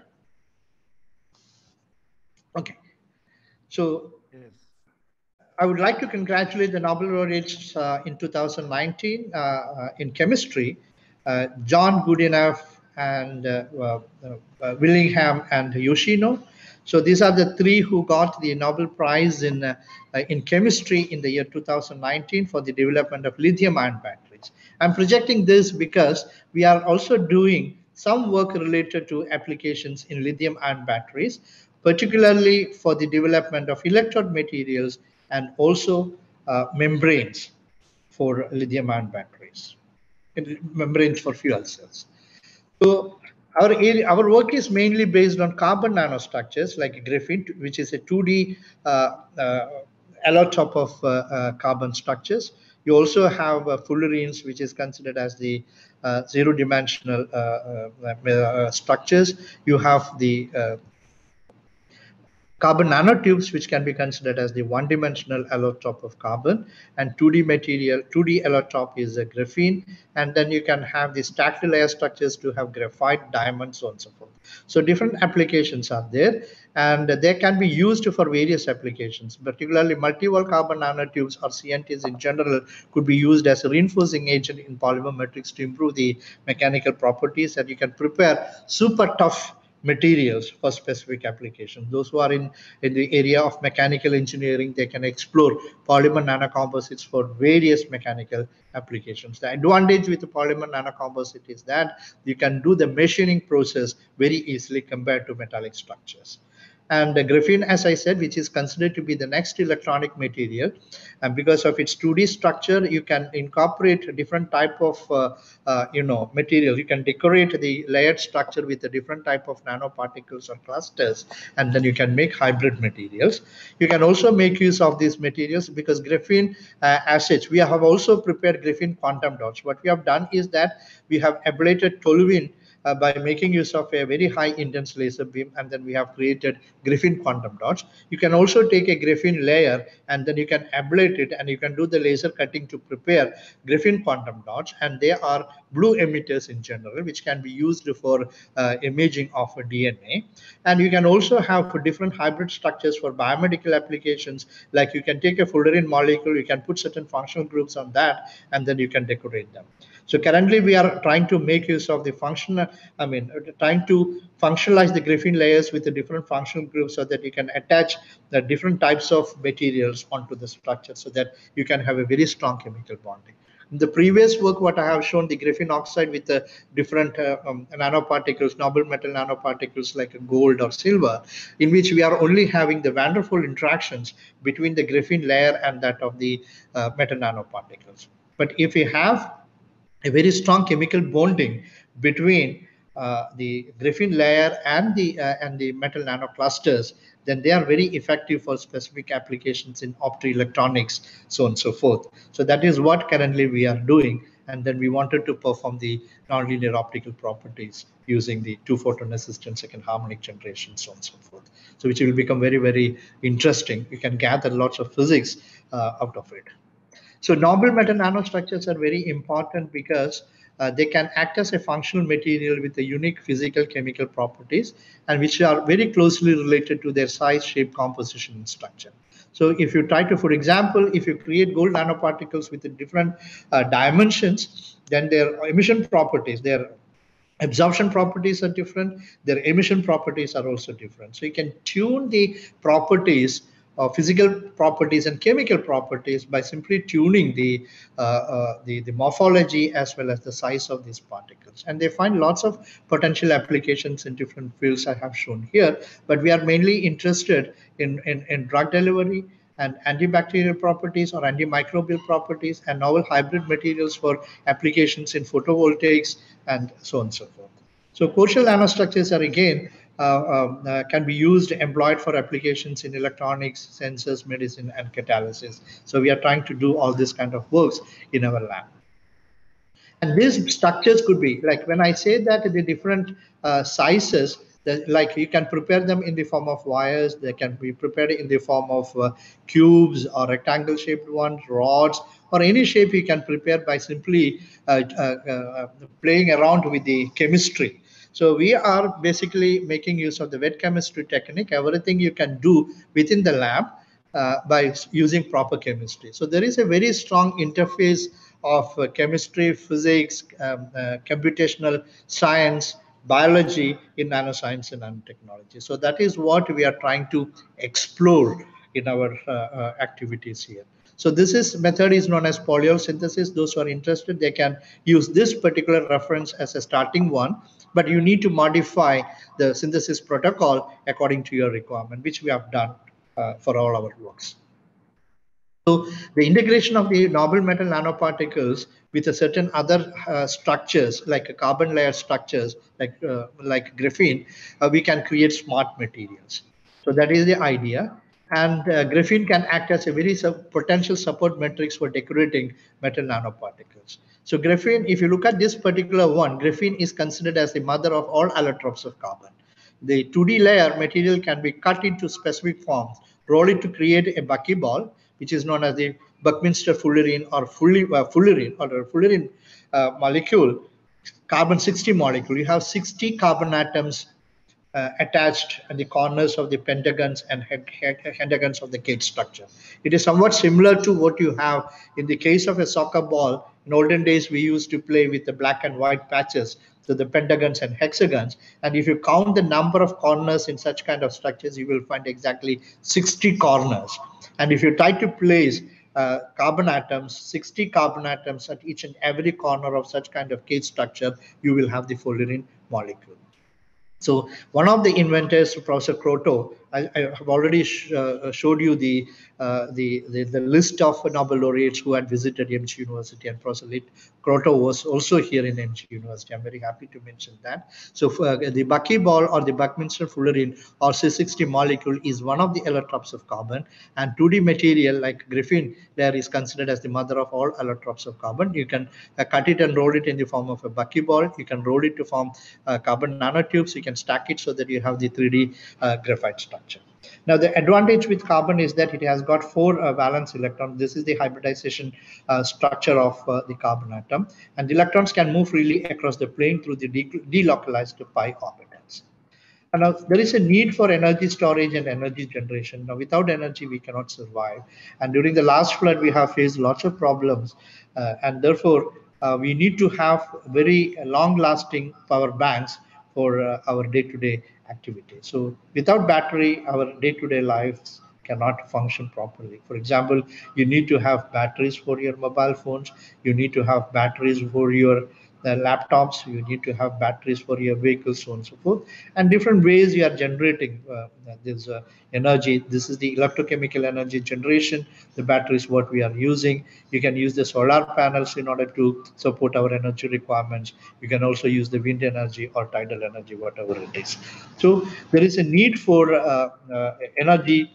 Speaker 1: Okay, so yes. I would like to congratulate the Nobel laureates uh, in two thousand nineteen uh, uh, in chemistry, uh, John Goodenough and uh, uh, uh, Willingham and Yoshino. So these are the three who got the Nobel Prize in uh, uh, in chemistry in the year two thousand nineteen for the development of lithium-ion batteries. I'm projecting this because we are also doing some work related to applications in lithium-ion batteries, particularly for the development of electrode materials and also uh, membranes for lithium-ion batteries, membranes for fuel cells. So our area, our work is mainly based on carbon nanostructures like graphene, which is a two D uh, uh, allotrope of uh, uh, carbon structures. You also have uh, fullerenes, which is considered as the uh, zero-dimensional uh, uh, uh, structures. You have the uh, carbon nanotubes, which can be considered as the one-dimensional allotrope of carbon, and two D material, two D allotrope is a graphene, and then you can have the stacked layer structures to have graphite, diamonds, so on and so forth. So different applications are there, and they can be used for various applications, particularly multi-wall carbon nanotubes or C N Ts in general could be used as a reinforcing agent in polymer matrix to improve the mechanical properties, and you can prepare super tough materials for specific applications. Those who are in, in the area of mechanical engineering, they can explore polymer nanocomposites for various mechanical applications. The advantage with the polymer nanocomposite is that you can do the machining process very easily compared to metallic structures. And the graphene, as I said, which is considered to be the next electronic material, and because of its two D structure, you can incorporate a different type of uh, uh, you know material. You can decorate the layered structure with a different type of nanoparticles or clusters, and then you can make hybrid materials. You can also make use of these materials because graphene, uh, as such, we have also prepared graphene quantum dots. What we have done is that we have ablated toluene Uh, by making use of a very high intense laser beam, and then we have created graphene quantum dots. You can also take a graphene layer and then you can ablate it, and you can do the laser cutting to prepare graphene quantum dots, and they are blue emitters in general, which can be used for uh, imaging of a D N A. And you can also have for different hybrid structures for biomedical applications, like you can take a fullerene molecule, you can put certain functional groups on that, and then you can decorate them. So currently we are trying to make use of the functional, I mean, trying to functionalize the graphene layers with the different functional groups so that you can attach the different types of materials onto the structure so that you can have a very strong chemical bonding. In the previous work, what I have shown, the graphene oxide with the different uh, um, nanoparticles, noble metal nanoparticles like gold or silver, in which we are only having the van der Waals interactions between the graphene layer and that of the uh, metal nanoparticles. But if we have a very strong chemical bonding between uh, the graphene layer and the uh, and the metal nanoclusters, then they are very effective for specific applications in optoelectronics, so on and so forth. So that is what currently we are doing, and then we wanted to perform the nonlinear optical properties using the two photon assistant second harmonic generation, so on and so forth. So which will become very, very interesting. You can gather lots of physics uh, out of it. So noble metal nanostructures are very important because uh, they can act as a functional material with a unique physical chemical properties, and which are very closely related to their size, shape, composition, and structure. So if you try to, for example, if you create gold nanoparticles with the different uh, dimensions, then their emission properties, their absorption properties are different, their emission properties are also different. So you can tune the properties uh, physical properties and chemical properties by simply tuning the, uh, uh, the the morphology as well as the size of these particles. And they find lots of potential applications in different fields I have shown here, but we are mainly interested in, in, in drug delivery and antibacterial properties or antimicrobial properties and novel hybrid materials for applications in photovoltaics and so on and so forth. So core shell nanostructures are again uh, um, uh, can be used, employed for applications in electronics, sensors, medicine, and catalysis. So we are trying to do all this kind of works in our lab. And these structures could be, like when I say that the different uh, sizes, the, like you can prepare them in the form of wires, they can be prepared in the form of uh, cubes or rectangle shaped ones, rods, or any shape you can prepare by simply uh, uh, uh, playing around with the chemistry. So we are basically making use of the wet chemistry technique, everything you can do within the lab uh, by using proper chemistry. So there is a very strong interface of uh, chemistry, physics, um, uh, computational science, biology in nanoscience and nanotechnology. So that is what we are trying to explore in our uh, uh, activities here. So this is method is known as polyol synthesis. Those who are interested, they can use this particular reference as a starting one, but you need to modify the synthesis protocol according to your requirement, which we have done uh, for all our works. So the integration of the noble metal nanoparticles with a certain other uh, structures like carbon layer structures like uh, like graphene, uh, we can create smart materials. So that is the idea. And uh, graphene can act as a very sub potential support matrix for decorating metal nanoparticles. So graphene, if you look at this particular one, graphene is considered as the mother of all allotropes of carbon. The two D layer material can be cut into specific forms, roll it to create a buckyball, which is known as the Buckminster fullerene or fully, uh, fullerene or a fullerene uh, molecule, carbon sixty molecule. You have sixty carbon atoms uh, attached at the corners of the pentagons and hexagons of the cage structure. It is somewhat similar to what you have in the case of a soccer ball. In olden days, we used to play with the black and white patches, so the pentagons and hexagons. And if you count the number of corners in such kind of structures, you will find exactly sixty corners. And if you try to place uh, carbon atoms, sixty carbon atoms at each and every corner of such kind of cage structure, you will have the fullerene molecule. So one of the inventors, Professor Kroto, I, I have already sh uh, showed you the, uh, the, the the list of Nobel laureates who had visited M G University, and Professor Kroto was also here in M G University. I'm very happy to mention that. So uh, the buckyball or the Buckminster fullerene or C sixty molecule is one of the allotropes of carbon, and two D material like graphene layer is considered as the mother of all allotropes of carbon. You can uh, cut it and roll it in the form of a buckyball. You can roll it to form uh, carbon nanotubes. You can stack it so that you have the three D uh, graphite structure. Now, the advantage with carbon is that it has got four uh, valence electrons. This is the hybridization uh, structure of uh, the carbon atom, and the electrons can move freely across the plane through the de delocalized pi orbitals. And now there is a need for energy storage and energy generation. Now, without energy, we cannot survive. And during the last flood, we have faced lots of problems, uh, and therefore uh, we need to have very long-lasting power banks for uh, our day-to-day activity. So without battery, our day-to-day lives cannot function properly. For example, you need to have batteries for your mobile phones. You need to have batteries for your uh, laptops. You need to have batteries for your vehicles, so on and so forth. And different ways you are generating uh, this uh, energy. This is the electrochemical energy generation. The battery is what we are using. You can use the solar panels in order to support our energy requirements. You can also use the wind energy or tidal energy, whatever it is. So there is a need for uh, uh, energy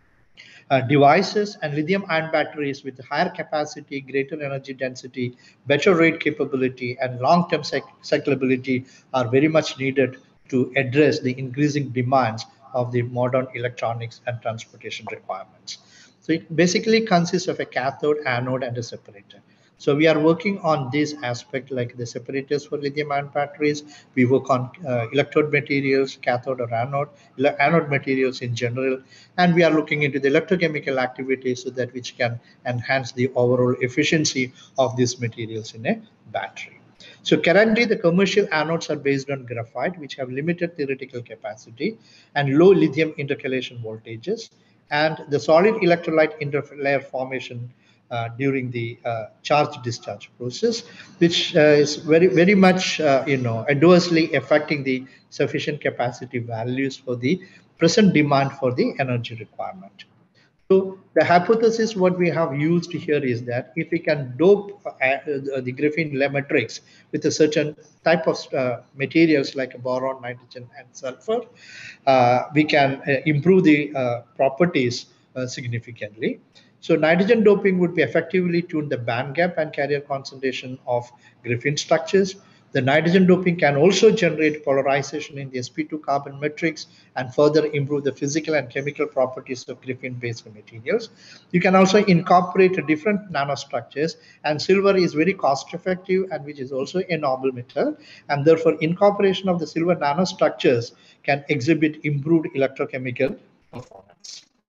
Speaker 1: Uh, devices, and lithium ion batteries with higher capacity, greater energy density, better rate capability, and long-term cyclability are very much needed to address the increasing demands of the modern electronics and transportation requirements. So it basically consists of a cathode, anode, and a separator. So we are working on this aspect, like the separators for lithium-ion batteries. We work on uh, electrode materials, cathode or anode, anode materials in general, and we are looking into the electrochemical activities so that which can enhance the overall efficiency of these materials in a battery. So currently, the commercial anodes are based on graphite, which have limited theoretical capacity and low lithium intercalation voltages, and the solid electrolyte interlayer formation Uh, during the uh, charge discharge process, which uh, is very, very much, uh, you know, adversely affecting the sufficient capacity values for the present demand for the energy requirement. So the hypothesis what we have used here is that if we can dope uh, the graphene layer matrix with a certain type of uh, materials like boron, nitrogen, and sulfur, uh, we can uh, improve the uh, properties uh, significantly. So nitrogen doping would be effectively tune the band gap and carrier concentration of graphene structures. The nitrogen doping can also generate polarization in the s p two carbon matrix and further improve the physical and chemical properties of graphene-based materials. You can also incorporate different nanostructures, and silver is very cost-effective and which is also a noble metal, and therefore incorporation of the silver nanostructures can exhibit improved electrochemical performance.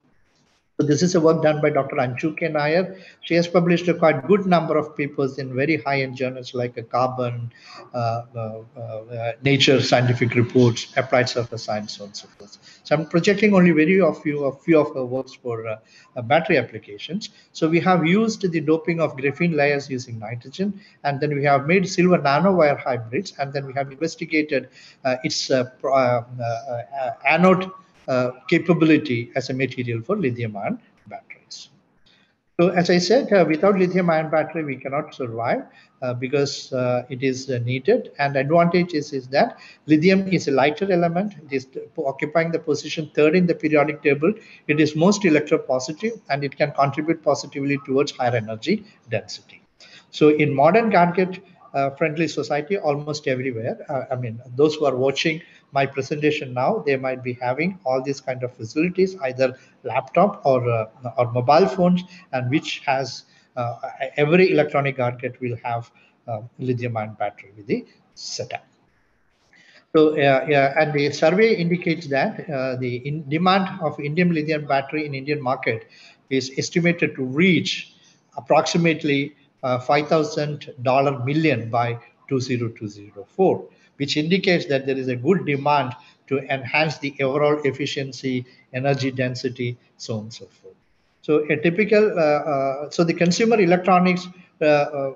Speaker 1: So this is a work done by Doctor Anshuke Nair. She has published a quite good number of papers in very high-end journals like a Carbon, uh, uh, uh, Nature Scientific Reports, Applied Surface Science, so on and so forth. So I'm projecting only very a few, a few of her works for uh, uh, battery applications. So we have used the doping of graphene layers using nitrogen, and then we have made silver nanowire hybrids, and then we have investigated uh, its uh, uh, uh, anode Uh, capability as a material for lithium-ion batteries. So as I said, uh, without lithium-ion battery, we cannot survive uh, because uh, it is uh, needed. And advantage is, is that lithium is a lighter element. It is occupying the position third in the periodic table. It is most electropositive, and it can contribute positively towards higher energy density. So in modern gadget uh, friendly society, almost everywhere, uh, I mean, those who are watching my presentation now, they might be having all these kind of facilities, either laptop or, uh, or mobile phones, and which has uh, every electronic gadget will have uh, lithium ion battery with the setup. So, uh, yeah, and the survey indicates that uh, the in demand of Indian lithium battery in Indian market is estimated to reach approximately uh, five thousand dollars million by two thousand twenty-four, which indicates that there is a good demand to enhance the overall efficiency, energy density, so on and so forth. So a typical, uh, uh, so the consumer electronics uh, uh,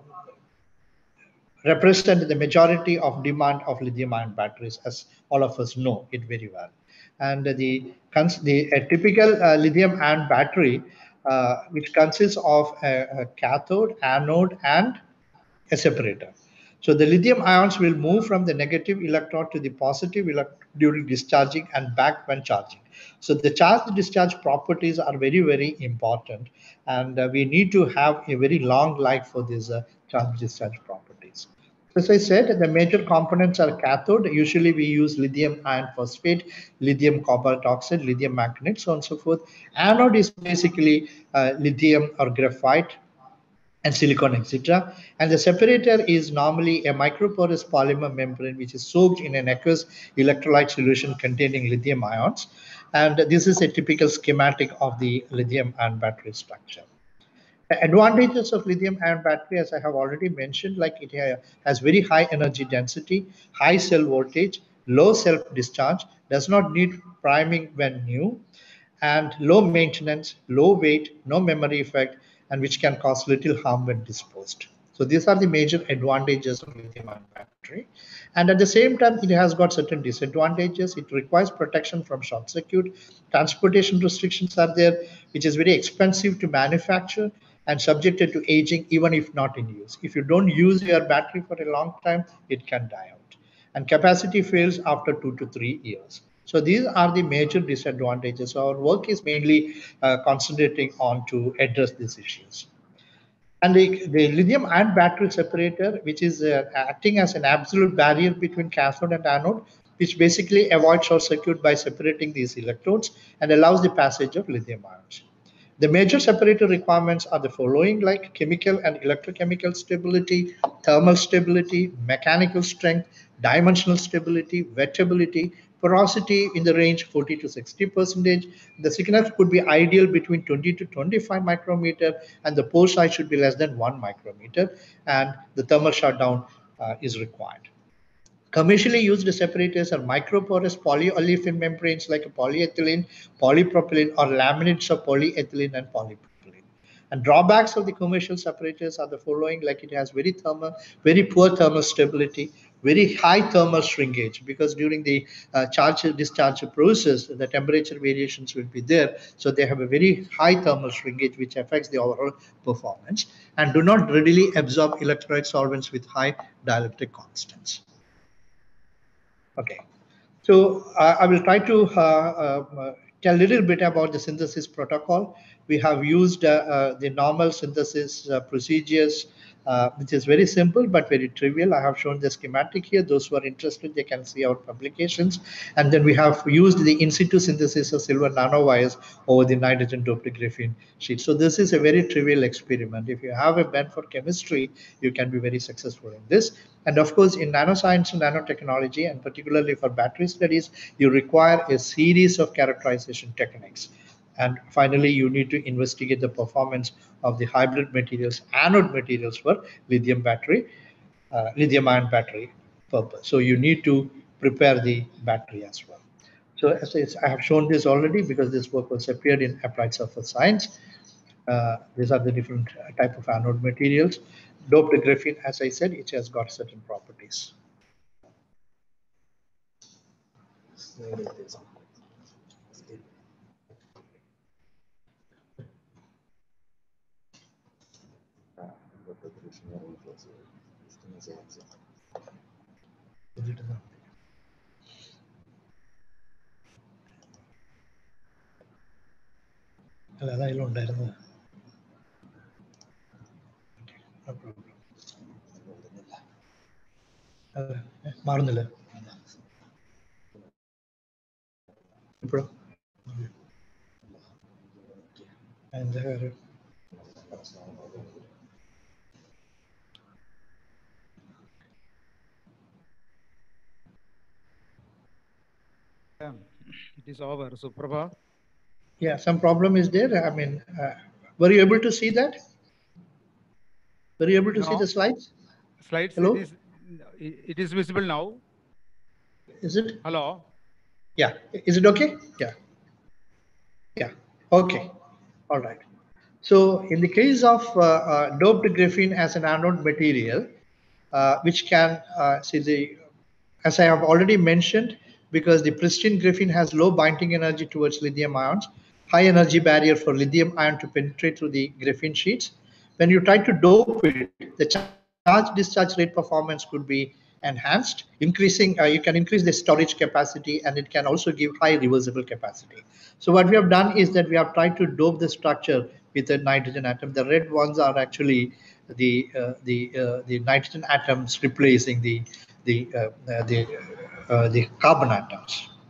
Speaker 1: represent the majority of demand of lithium-ion batteries, as all of us know it very well. And the, the a typical uh, lithium-ion battery, uh, which consists of a, a cathode, anode, and a separator. So the lithium ions will move from the negative electrode to the positive electrode during discharging and back when charging. So the charge discharge properties are very, very important. And uh, we need to have a very long life for these uh, charge discharge properties. As I said, the major components are cathode. Usually we use lithium iron phosphate, lithium cobalt oxide, lithium manganate, so on and so forth. Anode is basically uh, lithium or graphite and silicon, et cetera. And the separator is normally a microporous polymer membrane which is soaked in an aqueous electrolyte solution containing lithium ions. And this is a typical schematic of the lithium ion battery structure. The advantages of lithium ion battery, as I have already mentioned, like it has very high energy density, high cell voltage, low self-discharge, does not need priming when new, and low maintenance, low weight, no memory effect, and which can cause little harm when disposed. So these are the major advantages of lithium-ion battery. And at the same time, it has got certain disadvantages. It requires protection from short circuit. Transportation restrictions are there, which is very expensive to manufacture and subjected to aging even if not in use. If you don't use your battery for a long time, it can die out. And capacity fails after two to three years. So these are the major disadvantages. So our work is mainly uh, concentrating on to address these issues. And the, the lithium ion battery separator, which is uh, acting as an absolute barrier between cathode and anode, which basically avoids short circuit by separating these electrodes and allows the passage of lithium ions. The major separator requirements are the following, like chemical and electrochemical stability, thermal stability, mechanical strength, dimensional stability, wettability, porosity in the range forty to sixty percentage. The thickness could be ideal between twenty to twenty-five micrometer, and the pore size should be less than one micrometer, and the thermal shutdown uh, is required. Commercially used separators are microporous polyolefin membranes like polyethylene, polypropylene, or laminates of polyethylene and polypropylene. And drawbacks of the commercial separators are the following, like it has very thermal, very poor thermal stability, very high thermal shrinkage, because during the uh, charge discharge process, the temperature variations will be there. So they have a very high thermal shrinkage, which affects the overall performance, and do not readily absorb electrolyte solvents with high dielectric constants. Okay, so uh, I will try to uh, uh, tell a little bit about the synthesis protocol. We have used uh, uh, the normal synthesis uh, procedures, uh, which is very simple but very trivial. I have shown the schematic here. Those who are interested, they can see our publications. And then we have used the in situ synthesis of silver nanowires over the nitrogen doped graphene sheet. So this is a very trivial experiment. If you have a bent for chemistry, you can be very successful in this. And of course, in nanoscience and nanotechnology, and particularly for battery studies, you require a series of characterization techniques. And finally, you need to investigate the performance of the hybrid materials, anode materials for lithium battery, uh, lithium ion battery purpose. So you need to prepare the battery as well. So as I have shown this already, because this work was appeared in Applied Surface Science. Uh, these are the different type of anode materials. Doped graphene, as I said, it has got certain properties. അല്ല അതിലുണ്ടായിരുന്നു. No problem. മാറുന്നില്ല ഇപ്പോഴോ എന്താ കാര്യം
Speaker 3: It is over. Suprabha.
Speaker 1: Yeah, some problem is there. I mean, uh, were you able to see that? Were you able to
Speaker 3: No.
Speaker 1: see the slides?
Speaker 3: Slides.
Speaker 1: Hello?
Speaker 3: It is, it is visible now.
Speaker 1: Is it?
Speaker 3: Hello.
Speaker 1: Yeah. Is it okay? Yeah. Yeah. Okay. All right. So in the case of uh, uh, doped graphene as an anode material, uh, which can uh, see the, as I have already mentioned, because the pristine graphene has low binding energy towards lithium ions, high energy barrier for lithium ion to penetrate through the graphene sheets. When you try to dope it, the charge discharge rate performance could be enhanced, increasing, uh, you can increase the storage capacity, and it can also give high reversible capacity. So what we have done is that we have tried to dope the structure with a nitrogen atom. The red ones are actually the uh, the uh, the nitrogen atoms replacing the the uh, uh, the uh, the carbon atoms.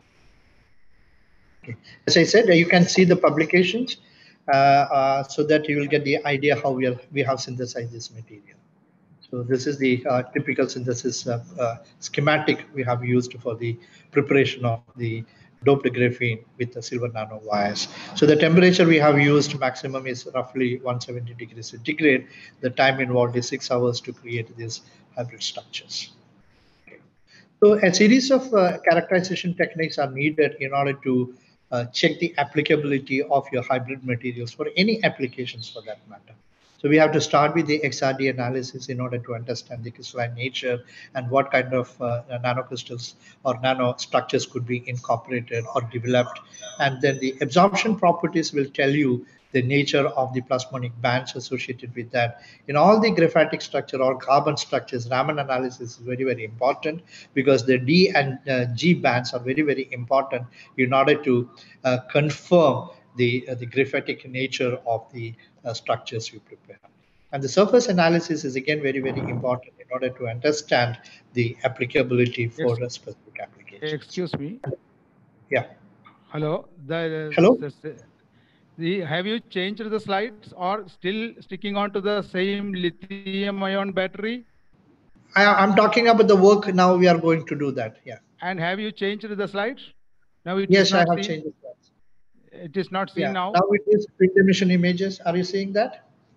Speaker 1: Okay. As I said, uh, you can see the publications uh, uh, so that you will get the idea how we are we have synthesized this material. So this is the uh, typical synthesis uh, uh, schematic we have used for the preparation of the doped graphene with the silver nanowires. So the temperature we have used maximum is roughly one hundred seventy degrees centigrade. The time involved is six hours to create these hybrid structures. Okay. So a series of uh, characterization techniques are needed in order to uh, check the applicability of your hybrid materials for any applications for that matter. So we have to start with the X R D analysis in order to understand the crystalline nature and what kind of uh, nanocrystals or nanostructures could be incorporated or developed. And then the absorption properties will tell you the nature of the plasmonic bands associated with that. In all the graphitic structure or carbon structures, Raman analysis is very, very important because the D and uh, G bands are very, very important in order to uh, confirm the, uh, the graphitic nature of the uh, structures you prepare. And the surface analysis is again very, very important in order to understand the applicability for a specific application.
Speaker 3: Excuse me.
Speaker 1: Yeah.
Speaker 3: Hello. The,
Speaker 1: Hello.
Speaker 3: The, the, have you changed the slides or still sticking on to the same lithium ion battery?
Speaker 1: I, I'm talking about the work now. We are going to do that. Yeah.
Speaker 3: And have you changed the slides? Now it
Speaker 1: yes,
Speaker 3: is not
Speaker 1: I have
Speaker 3: seen.
Speaker 1: changed the slides.
Speaker 3: It is not seen
Speaker 1: yeah.
Speaker 3: now.
Speaker 1: Now it is field emission images. Are you seeing that?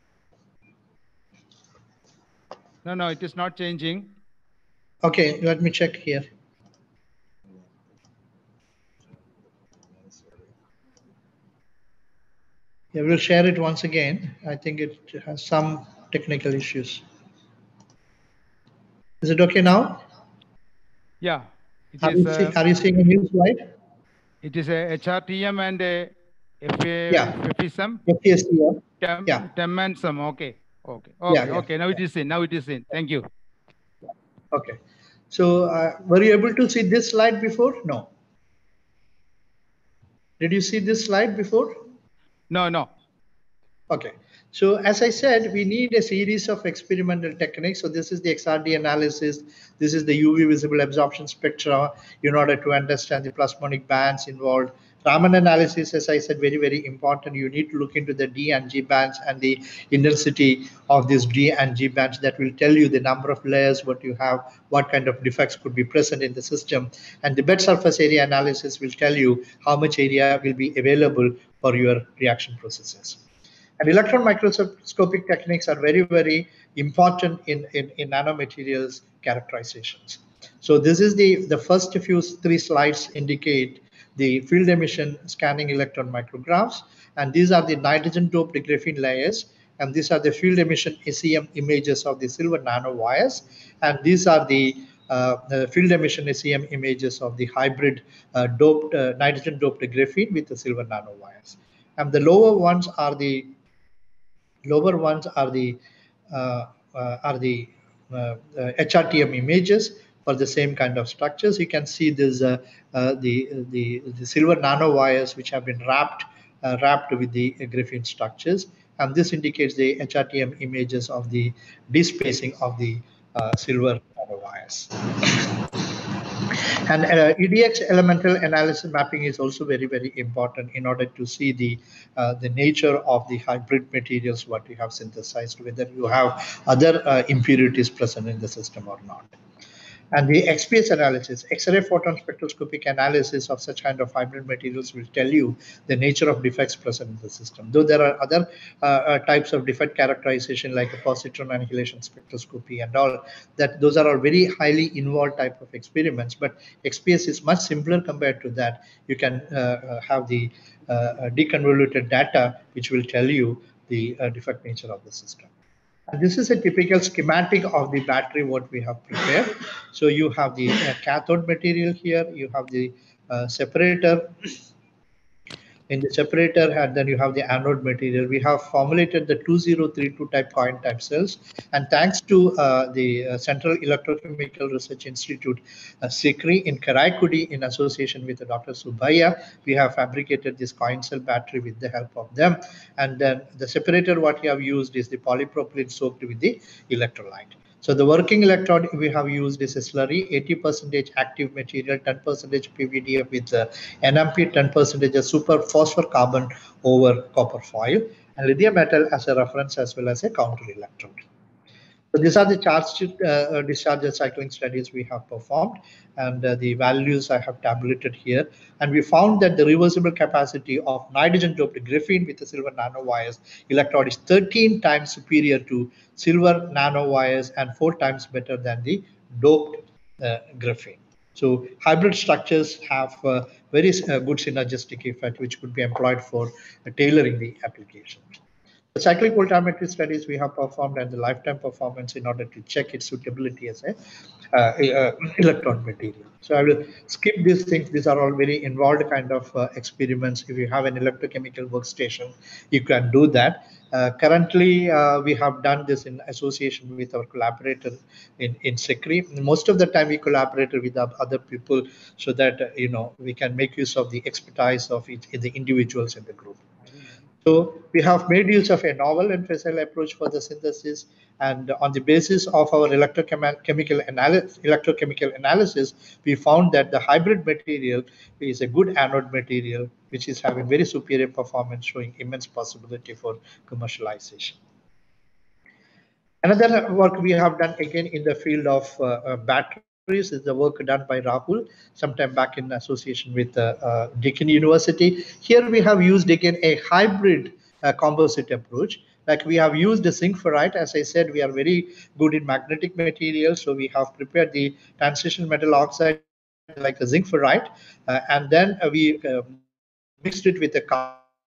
Speaker 3: No, no, it is not changing.
Speaker 1: Okay, let me check here. Yeah, we'll share it once again. I think it has some technical issues. Is it okay now?
Speaker 3: Yeah. It
Speaker 1: are,
Speaker 3: is,
Speaker 1: you see,
Speaker 3: uh,
Speaker 1: are you seeing a new slide?
Speaker 3: It is a H R T M and a F A,
Speaker 1: yeah.
Speaker 3: F E S M?
Speaker 1: F E S M.
Speaker 3: Tem,
Speaker 1: yeah.
Speaker 3: Tem and some. Okay. Okay. Okay.
Speaker 1: Yeah, yeah,
Speaker 3: okay. Now
Speaker 1: yeah.
Speaker 3: it is in. Now it is in. Thank you.
Speaker 1: Okay. So uh, were you able to see this slide before? No. Did you see this slide before?
Speaker 3: No, no.
Speaker 1: Okay. So as I said, we need a series of experimental techniques. So this is the X R D analysis. This is the U V visible absorption spectra in order to understand the plasmonic bands involved. Raman analysis, as I said, very, very important. You need to look into the D and G bands and the intensity of these D and G bands. That will tell you the number of layers, what you have, what kind of defects could be present in the system. And the bed surface area analysis will tell you how much area will be available for your reaction processes. And electron microscopic techniques are very, very important in, in, in nanomaterials characterizations. So this is the, the first few three slides indicate the field emission scanning electron micrographs. And these are the nitrogen doped graphene layers. And these are the field emission S E M images of the silver nanowires. And these are the, uh, the field emission S E M images of the hybrid uh, doped uh, nitrogen doped graphene with the silver nanowires. And the lower ones are the lower ones are the uh, uh, are the uh, uh, H R T M images for the same kind of structures. You can see this uh, uh, the, the the silver nanowires which have been wrapped uh, wrapped with the graphene structures, and this indicates the H R T M images of the despacing of the uh, silver nanowires. And uh, E D X elemental analysis mapping is also very, very important in order to see the uh, the nature of the hybrid materials what you have synthesized, whether you have other uh, impurities present in the system or not. And the X P S analysis, X-ray photon spectroscopic analysis of such kind of hybrid materials will tell you the nature of defects present in the system. Though there are other uh, uh, types of defect characterization like a positron annihilation spectroscopy and all, that those are all very highly involved type of experiments. But X P S is much simpler compared to that. You can uh, uh, have the uh, deconvoluted data which will tell you the uh, defect nature of the system. And this is a typical schematic of the battery what we have prepared. So you have the uh, cathode material here, you have the uh, separator in the separator, and then you have the anode material. We have formulated the two zero three two type coin type cells, and thanks to uh, the uh, Central Electrochemical Research Institute, uh, SICRI in Karaikudi, in association with Doctor Subhaya, we have fabricated this coin cell battery with the help of them. And then the separator what we have used is the polypropylene soaked with the electrolyte. So the working electrode we have used is a slurry, eighty percent active material, ten percent P V D F with uh, N M P, ten percent super phosphor carbon over copper foil, and lithium metal as a reference as well as a counter electrode. So these are the charge uh, discharge cycling studies we have performed, and uh, the values I have tabulated here. And we found that the reversible capacity of nitrogen-doped graphene with the silver nanowires electrode is thirteen times superior to silver nanowires and four times better than the doped uh, graphene. So hybrid structures have uh, very uh, good synergistic effect, which could be employed for uh, tailoring the application. The cyclic voltammetry studies we have performed and the lifetime performance in order to check its suitability as a uh, uh, electron material. So I will skip these things. These are all very involved kind of uh, experiments. If you have an electrochemical workstation, you can do that. Uh, currently, uh, we have done this in association with our collaborator in, in SICRI. Most of the time, we collaborated with other people so that, uh, you know, we can make use of the expertise of each, the individuals in the group. So we have made use of a novel and facile approach for the synthesis, and on the basis of our electrochemical analysis, electrochemical analysis, we found that the hybrid material is a good anode material, which is having very superior performance, showing immense possibility for commercialization. Another work we have done again in the field of uh, uh, batteries is the work done by Rahul sometime back in association with uh, uh, Deakin University. Here we have used again a hybrid uh, composite approach. Like we have used the zinc ferrite. As I said, we are very good in magnetic materials, so we have prepared the transition metal oxide like a zinc ferrite, uh, and then uh, we uh, mixed it with a carbon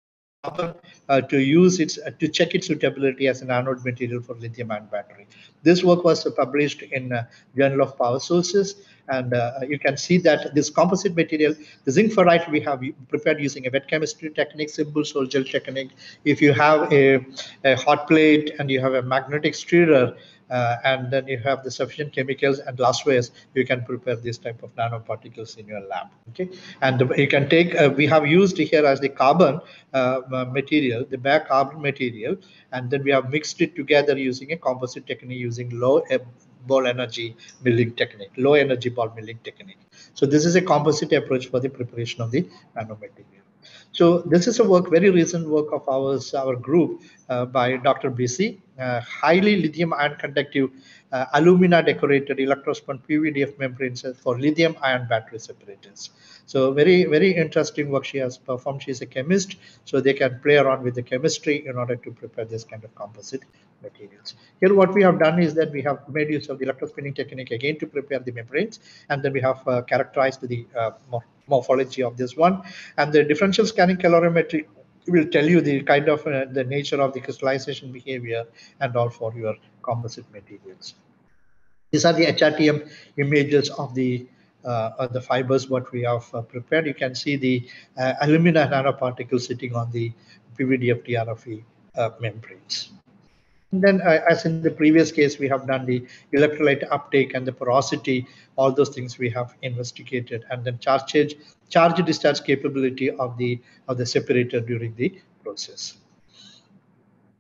Speaker 1: Uh, to use its uh, to check its suitability as an anode material for lithium-ion battery. This work was uh, published in uh, Journal of Power Sources, and uh, you can see that this composite material, the zinc ferrite, we have prepared using a wet chemistry technique, simple sol gel technique. If you have a, a hot plate and you have a magnetic stirrer, Uh, and then you have the sufficient chemicals and glasswares, you can prepare this type of nanoparticles in your lab. Okay, and the, you can take. Uh, we have used here as the carbon uh, material, the bare carbon material, and then we have mixed it together using a composite technique using low uh, ball energy milling technique, low energy ball milling technique. So this is a composite approach for the preparation of the nanomaterial. So this is a work, very recent work of ours, our group uh, by Doctor B C, uh, highly lithium ion conductive uh, alumina decorated electrospun P V D F membranes for lithium ion battery separators. So very, very interesting work she has performed. She is a chemist, so they can play around with the chemistry in order to prepare this kind of composite materials. Here what we have done is that we have made use of the electrospinning technique again to prepare the membranes, and then we have uh, characterized the uh, morphology of this one, and the differential scanning calorimetry will tell you the kind of uh, the nature of the crystallization behavior and all for your composite materials. These are the H R T M images of the uh, of the fibers what we have uh, prepared. You can see the uh, alumina nanoparticles sitting on the P V D F T R F E uh, membranes. And then, uh, as in the previous case, we have done the electrolyte uptake and the porosity, all those things we have investigated, and then charge charge discharge capability of the of the separator during the process.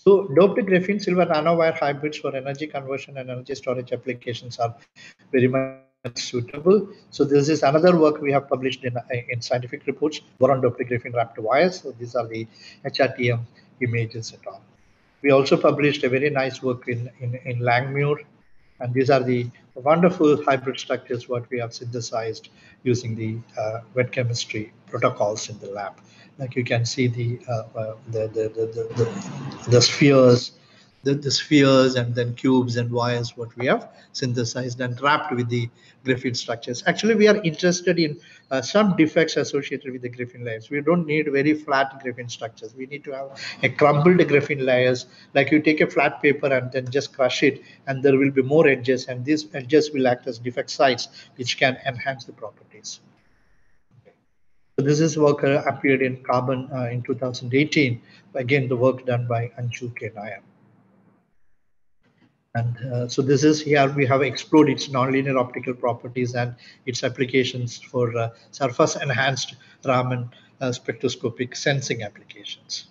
Speaker 1: So doped graphene silver nanowire hybrids for energy conversion and energy storage applications are very much suitable. So this is another work we have published in, in scientific reports, boron doped graphene wrapped wires. So these are the H R T M images at all. We also published a very nice work in, in, in Langmuir, and these are the wonderful hybrid structures what we have synthesized using the uh, wet chemistry protocols in the lab. Like you can see the uh, uh, the, the, the, the, the, the spheres, the, the spheres and then cubes and wires what we have synthesized and wrapped with the graphene structures. Actually, we are interested in uh, some defects associated with the graphene layers. We don't need very flat graphene structures. We need to have a crumbled graphene layers, like you take a flat paper and then just crush it, and there will be more edges, and these edges will act as defect sites, which can enhance the properties. So this is work uh, appeared in Carbon uh, in two thousand eighteen. Again, the work done by Anshu K. Nair. And uh, so this is here we have explored its nonlinear optical properties and its applications for uh, surface enhanced Raman uh, spectroscopic sensing applications.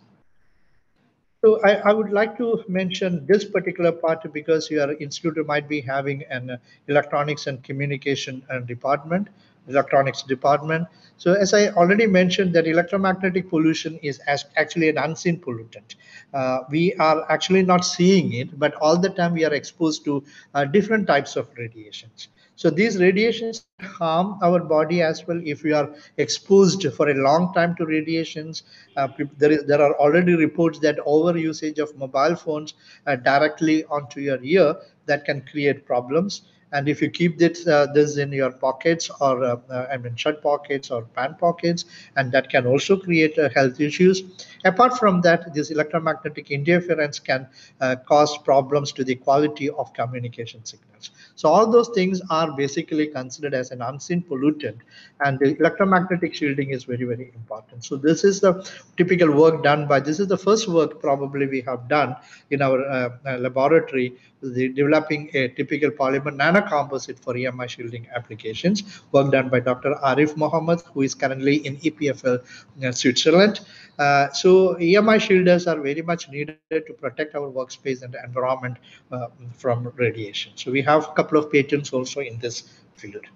Speaker 1: So I, I would like to mention this particular part because your institute might be having an uh, electronics and communication uh, department, electronics department. So as I already mentioned, that electromagnetic pollution is as actually an unseen pollutant. Uh, we are actually not seeing it, but all the time we are exposed to uh, different types of radiations. So these radiations can harm our body as well if we are exposed for a long time to radiations. Uh, there, is, there are already reports that over usage of mobile phones uh, directly onto your ear that can create problems. And if you keep this, uh, this in your pockets or uh, uh, I mean shirt pockets or pant pockets, and that can also create uh, health issues. Apart from that, this electromagnetic interference can uh, cause problems to the quality of communication signals. So all those things are basically considered as an unseen pollutant, and the electromagnetic shielding is very, very important. So this is the typical work done by, this is the first work probably we have done in our uh, uh, laboratory, the developing a typical polymer nanocomposite for E M I shielding applications, work done by Doctor Arif Mohammed, who is currently in E P F L uh, Switzerland. Uh, so E M I shielders are very much needed to protect our workspace and environment uh, from radiation. So we have a couple of patents also in this field.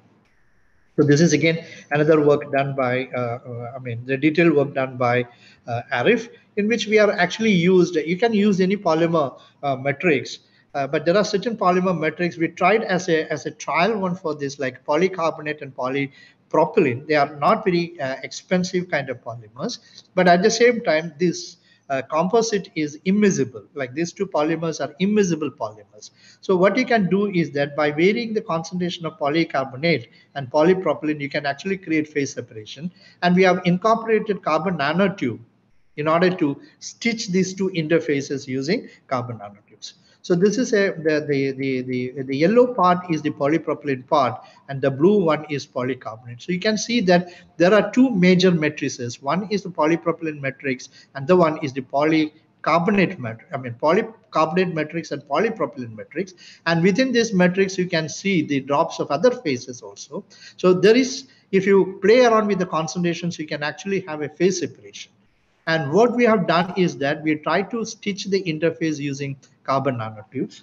Speaker 1: So this is again another work done by, uh, uh, I mean, the detailed work done by uh, Arif, in which we are actually used, you can use any polymer uh, matrix, uh, but there are certain polymer matrix we tried as a, as a trial one for this, like polycarbonate and polypropylene. They are not very uh, expensive kind of polymers, but at the same time, this Uh, composite is immiscible. Like these two polymers are immiscible polymers. So what you can do is that by varying the concentration of polycarbonate and polypropylene, you can actually create phase separation. And we have incorporated carbon nanotube in order to stitch these two interfaces using carbon nanotubes. So this is a the, the the the the yellow part is the polypropylene part, and the blue one is polycarbonate. So you can see that there are two major matrices. One is the polypropylene matrix, and the one is the polycarbonate matrix. I mean polycarbonate matrix and polypropylene matrix. And within this matrix, you can see the drops of other phases also. So there is, if you play around with the concentrations, you can actually have a phase separation. And what we have done is that we try to stitch the interface using carbon nanotubes.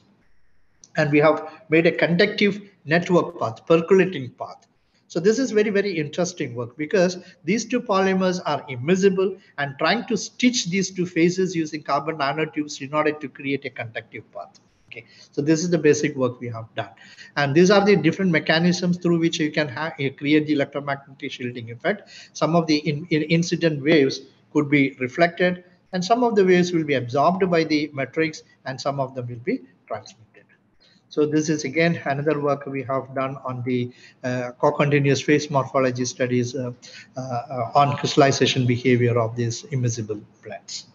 Speaker 1: And we have made a conductive network path, percolating path. So this is very, very interesting work because these two polymers are immiscible, and trying to stitch these two phases using carbon nanotubes in order to create a conductive path. Okay, so this is the basic work we have done. And these are the different mechanisms through which you can have, uh, create the electromagnetic shielding effect. Some of the in, in incident waves could be reflected, and some of the waves will be absorbed by the matrix, and some of them will be transmitted. So this is again another work we have done on the uh, co-continuous phase morphology studies uh, uh, on crystallization behavior of these immiscible blends.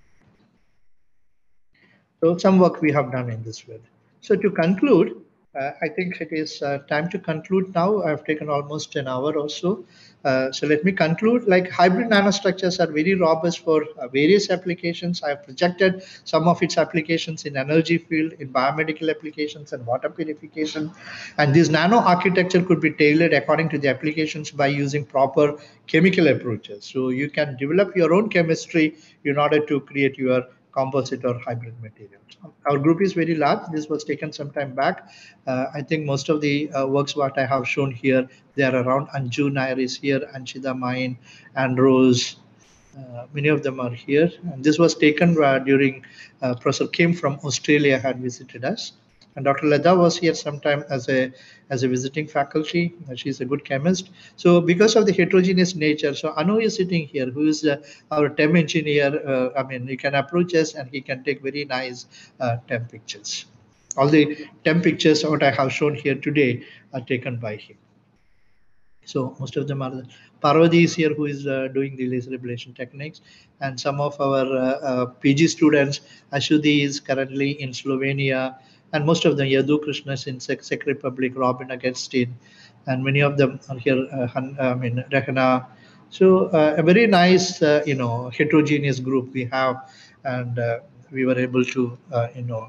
Speaker 1: So some work we have done in this field. So to conclude, Uh, I think it is uh, time to conclude now. I've taken almost an hour or so. Uh, so let me conclude. Like hybrid nanostructures are very robust for uh, various applications. I've projected some of its applications in energy field, in biomedical applications, and water purification. And this nano architecture could be tailored according to the applications by using proper chemical approaches. So you can develop your own chemistry in order to create your composite or hybrid materials. Our group is very large. This was taken some time back. Uh, I think most of the uh, works what I have shown here, they are around. Anju Nair is here, Anshida Main, and Rose. Uh, many of them are here. And this was taken uh, during uh, Professor Kim from Australia had visited us. And Doctor Leda was here sometime as a as a visiting faculty. She's a good chemist. So because of the heterogeneous nature, so Anu is sitting here, who is uh, our TEM engineer. Uh, I mean, he can approach us and he can take very nice uh, TEM pictures. All the TEM pictures what I have shown here today are taken by him. So most of them are. Parvati is here, who is uh, doing the laser ablation techniques, and some of our uh, uh, P G students. Ashudi is currently in Slovenia, and most of them, Yadu Krishna is in Czech, Czech Republic, Robin Agustin, and many of them are here. Uh, I mean, Rehana. So uh, a very nice, uh, you know, heterogeneous group we have, and uh, we were able to, uh, you know,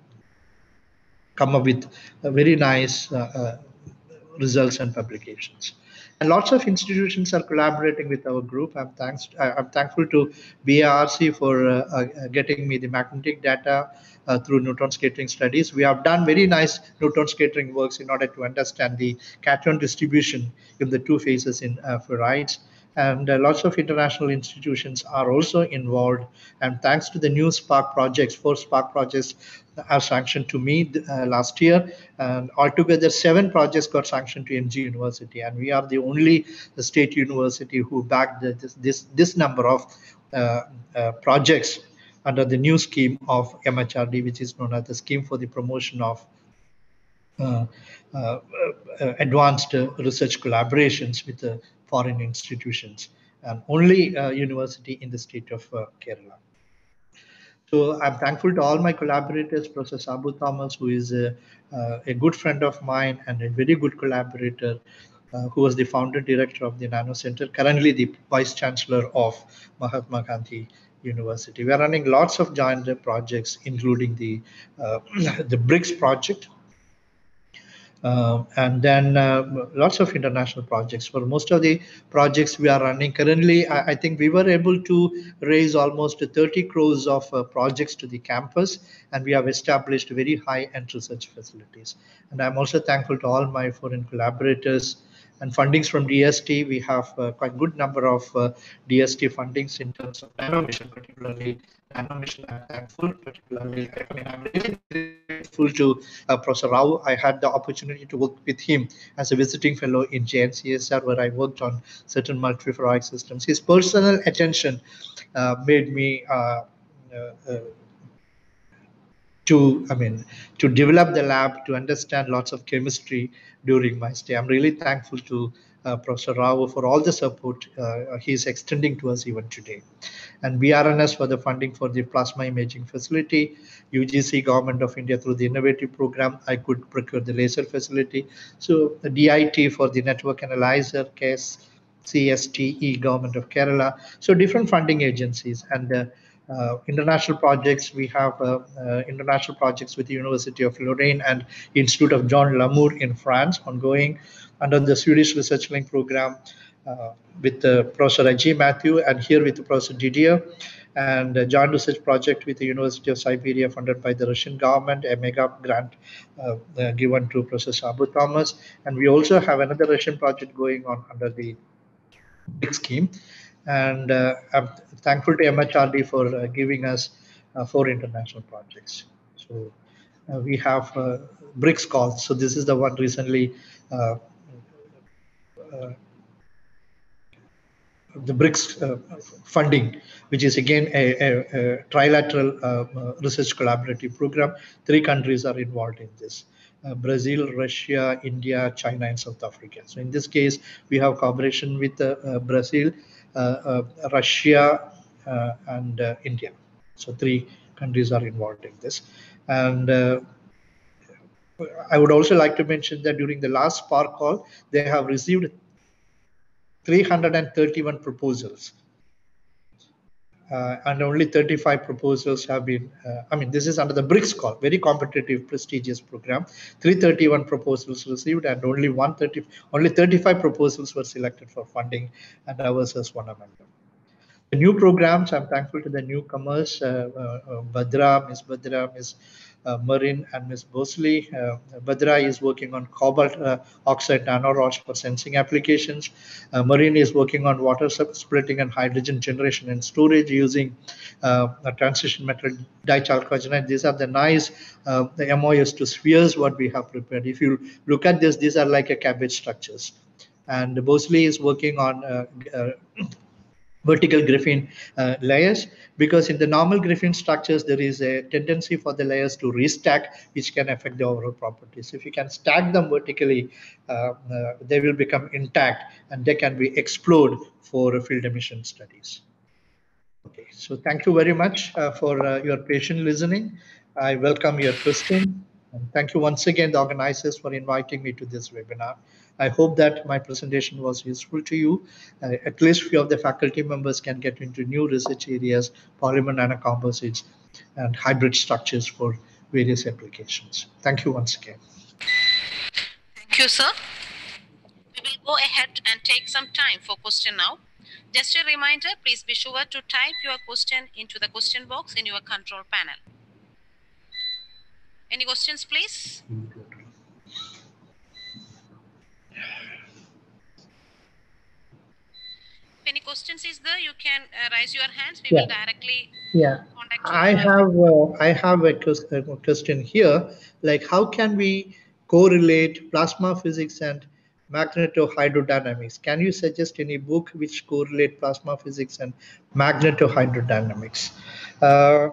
Speaker 1: come up with a very nice uh, uh, results and publications. And lots of institutions are collaborating with our group. I'm thanks. I'm thankful to B A R C for uh, uh, getting me the magnetic data uh, through neutron scattering studies. We have done very nice neutron scattering works in order to understand the cation distribution in the two phases in uh, ferrites. And uh, lots of international institutions are also involved. And thanks to the new SPARC projects, four SPARC projects are sanctioned to me uh, last year. And altogether, seven projects got sanctioned to M G University. And we are the only the state university who backed the, this, this, this number of uh, uh, projects under the new scheme of M H R D, which is known as the Scheme for the Promotion of uh, uh, uh, Advanced uh, Research Collaborations with the foreign institutions, and only uh, university in the state of uh, Kerala. So I'm thankful to all my collaborators, Professor Sabu Thomas, who is a, uh, a good friend of mine and a very good collaborator, uh, who was the founder director of the Nano Center, currently the vice chancellor of Mahatma Gandhi University. We are running lots of joint projects, including the uh, the BRICS project. Uh, and then uh, lots of international projects. For most of the projects we are running currently, I, I think we were able to raise almost thirty crores of uh, projects to the campus, and we have established very high-end research facilities. And I'm also thankful to all my foreign collaborators and fundings from D S T. We have uh, quite a good number of uh, D S T fundings in terms of nanomission, particularly nanomission. I'm thankful, particularly. I mean, I'm really grateful to uh, Professor Rao. I had the opportunity to work with him as a visiting fellow in J N C S R, where I worked on certain multiferroid systems. His personal attention uh, made me uh, uh, uh, to, I mean, to develop the lab, to understand lots of chemistry during my stay. I'm really thankful to uh, Professor Rao for all the support uh, he's extending to us even today. And B R N S for the funding for the plasma imaging facility, U G C, Government of India through the innovative program, I could procure the laser facility. So the D I T for the network analyzer, C A S, C S T E, Government of Kerala. So different funding agencies. And uh, Uh, international projects, we have uh, uh, international projects with the University of Lorraine and Institute of John Lamour in France ongoing under the Swedish Research Link program uh, with uh, Professor Ajay Matthew, and here with Professor Didier, and a joint research project with the University of Siberia funded by the Russian government, a mega grant uh, uh, given to Professor Sabu Thomas. And we also have another Russian project going on under the BRICS scheme. And uh, I'm thankful to M H R D for uh, giving us uh, four international projects. So uh, we have uh, BRICS calls. So this is the one recently, uh, uh, the BRICS uh, funding, which is again a, a, a trilateral uh, research collaborative program. Three countries are involved in this. Uh, Brazil, Russia, India, China, and South Africa. So in this case, we have cooperation with uh, uh, Brazil, uh, uh, Russia, uh, and uh, India. So three countries are involved in this. And uh, I would also like to mention that during the last SPARC call, they have received three hundred thirty-one proposals. Uh, and only thirty-five proposals have been, uh, I mean, this is under the BRICS call, very competitive, prestigious program. three hundred thirty-one proposals received, and only one thirty, only thirty-five proposals were selected for funding, and ours is one among them. the new programs, I'm thankful to the newcomers, uh, uh, Badra, Miss Badra, Miss uh, Marin, and Miss Bosley. Uh, Badra is working on cobalt uh, oxide nanorods for sensing applications. Uh, Marin is working on water splitting and hydrogen generation and storage using uh, a transition metal dichalcogenide. These are the nice uh, the M O S to spheres what we have prepared. If you look at this, these are like a cabbage structures. And Bosley is working on uh, uh, vertical graphene uh, layers, because in the normal graphene structures there is a tendency for the layers to restack, which can affect the overall properties. If you can stack them vertically, uh, uh, they will become intact and they can be explored for field emission studies. Okay, so thank you very much uh, for uh, your patient listening. I welcome your question. And thank you once again, the organizers, for inviting me to this webinar. I hope that my presentation was useful to you. Uh, at least few of the faculty members can get into new research areas, polymer nanocomposites, and hybrid structures for various applications. Thank you once again.
Speaker 2: Thank you, sir. We will go ahead and take some time for question now. Just a reminder, please be sure to type your question into the question box in your control panel. Any questions, please? If any questions is there, you can uh, raise your hands. We
Speaker 1: Yeah.
Speaker 2: will directly
Speaker 1: Yeah,
Speaker 2: contact you.
Speaker 1: I have uh, I have a ques- a question here. Like, how can we correlate plasma physics and magnetohydrodynamics? Can you suggest any book which correlate plasma physics and magnetohydrodynamics? Uh,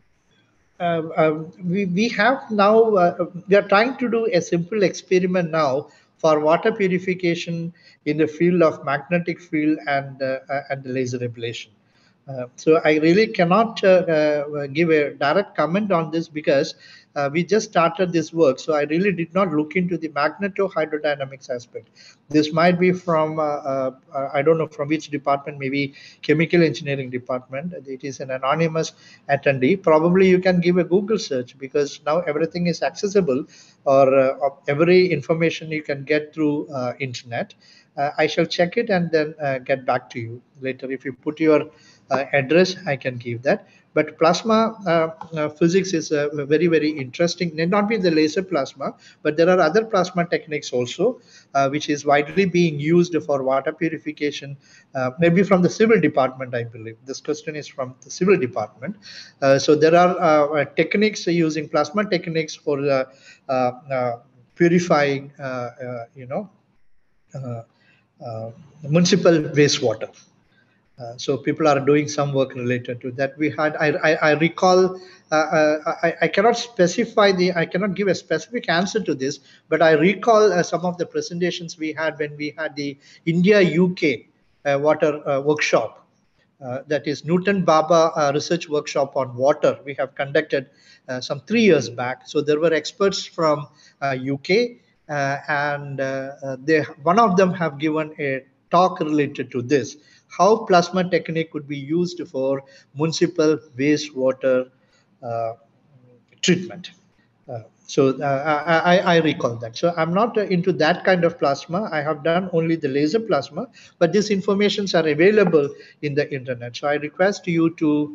Speaker 1: uh, um, we, we have now, uh, we are trying to do a simple experiment now for water purification in the field of magnetic field and, uh, uh, and laser ablation. Uh, so I really cannot uh, uh, give a direct comment on this, because uh, we just started this work. So I really did not look into the magnetohydrodynamics aspect. This might be from, uh, uh, I don't know from which department, maybe chemical engineering department. It is an anonymous attendee. Probably you can give a Google search, because now everything is accessible, or uh, every information you can get through uh, internet. Uh, I shall check it and then uh, get back to you later. If you put your uh, address, I can give that. But plasma uh, uh, physics is uh, very, very interesting. Need not be the laser plasma, but there are other plasma techniques also, uh, which is widely being used for water purification, uh, maybe from the civil department, I believe. This question is from the civil department. Uh, so there are uh, techniques using plasma techniques for uh, uh, uh, purifying, uh, uh, you know, uh, uh, municipal wastewater. Uh, so people are doing some work related to that. We had, I, I, I recall, uh, uh, I, I cannot specify the, I cannot give a specific answer to this, but I recall uh, some of the presentations we had when we had the India U K uh, water uh, workshop. Uh, that is Newton Baba uh, research workshop on water. We have conducted uh, some three years back. So there were experts from uh, U K, uh, and uh, uh, they, one of them have given a talk related to this, how plasma technique could be used for municipal wastewater uh, treatment. Uh, so uh, I, I, I recall that. So I'm not uh, into that kind of plasma. I have done only the laser plasma, but these informations are available in the internet. So I request you to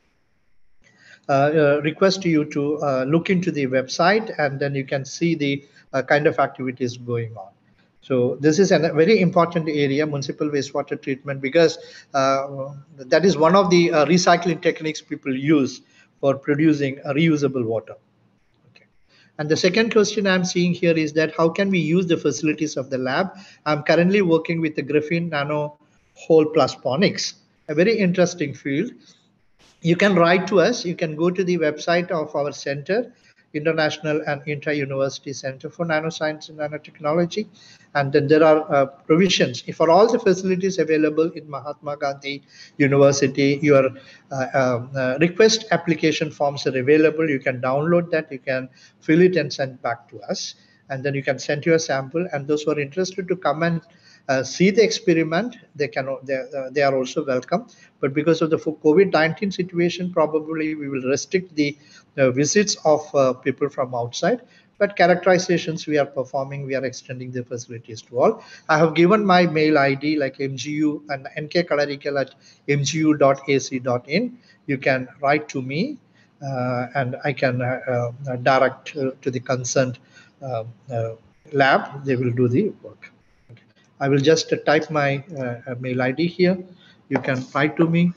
Speaker 1: uh, uh, request you to uh, look into the website, and then you can see the uh, kind of activities going on. So this is a very important area, municipal wastewater treatment, because uh, that is one of the uh, recycling techniques people use for producing uh, reusable water. Okay. And the second question I'm seeing here is that how can we use the facilities of the lab? I'm currently working with the graphene nano hole plasmonics, a very interesting field. You can write to us. You can go to the website of our center, International and Intra-University Center for Nanoscience and Nanotechnology. And then there are uh, provisions. For all the facilities available in Mahatma Gandhi University, your uh, um, uh, request application forms are available. You can download that. You can fill it and send back to us. And then you can send your sample. And those who are interested to come and uh, see the experiment, they can they, uh, they are also welcome. But because of the COVID nineteen situation, probably we will restrict the uh, visits of uh, people from outside. But characterizations we are performing, we are extending the facilities to all. I have given my mail I D like M G U and N K Kalarikal at m g u dot a c dot in. You can write to me, uh, and I can uh, uh, direct uh, to the concerned uh, uh, lab. They will do the work. Okay. I will just uh, type my uh, mail I D here. You can write to me.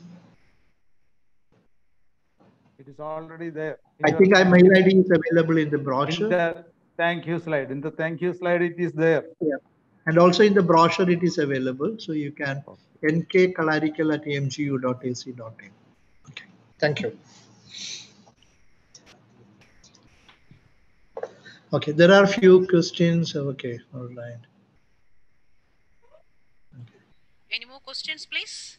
Speaker 3: It is already there.
Speaker 1: I think my mail I D is available in the brochure.
Speaker 3: In the thank you slide. In the thank you slide, it is there.
Speaker 1: Yeah. And also in the brochure, it is available. So you can N K Kalarikal at m g u dot a c dot in. Okay. Thank you. Okay. There are a few questions. Okay. All right.
Speaker 2: Okay. Any more questions, please?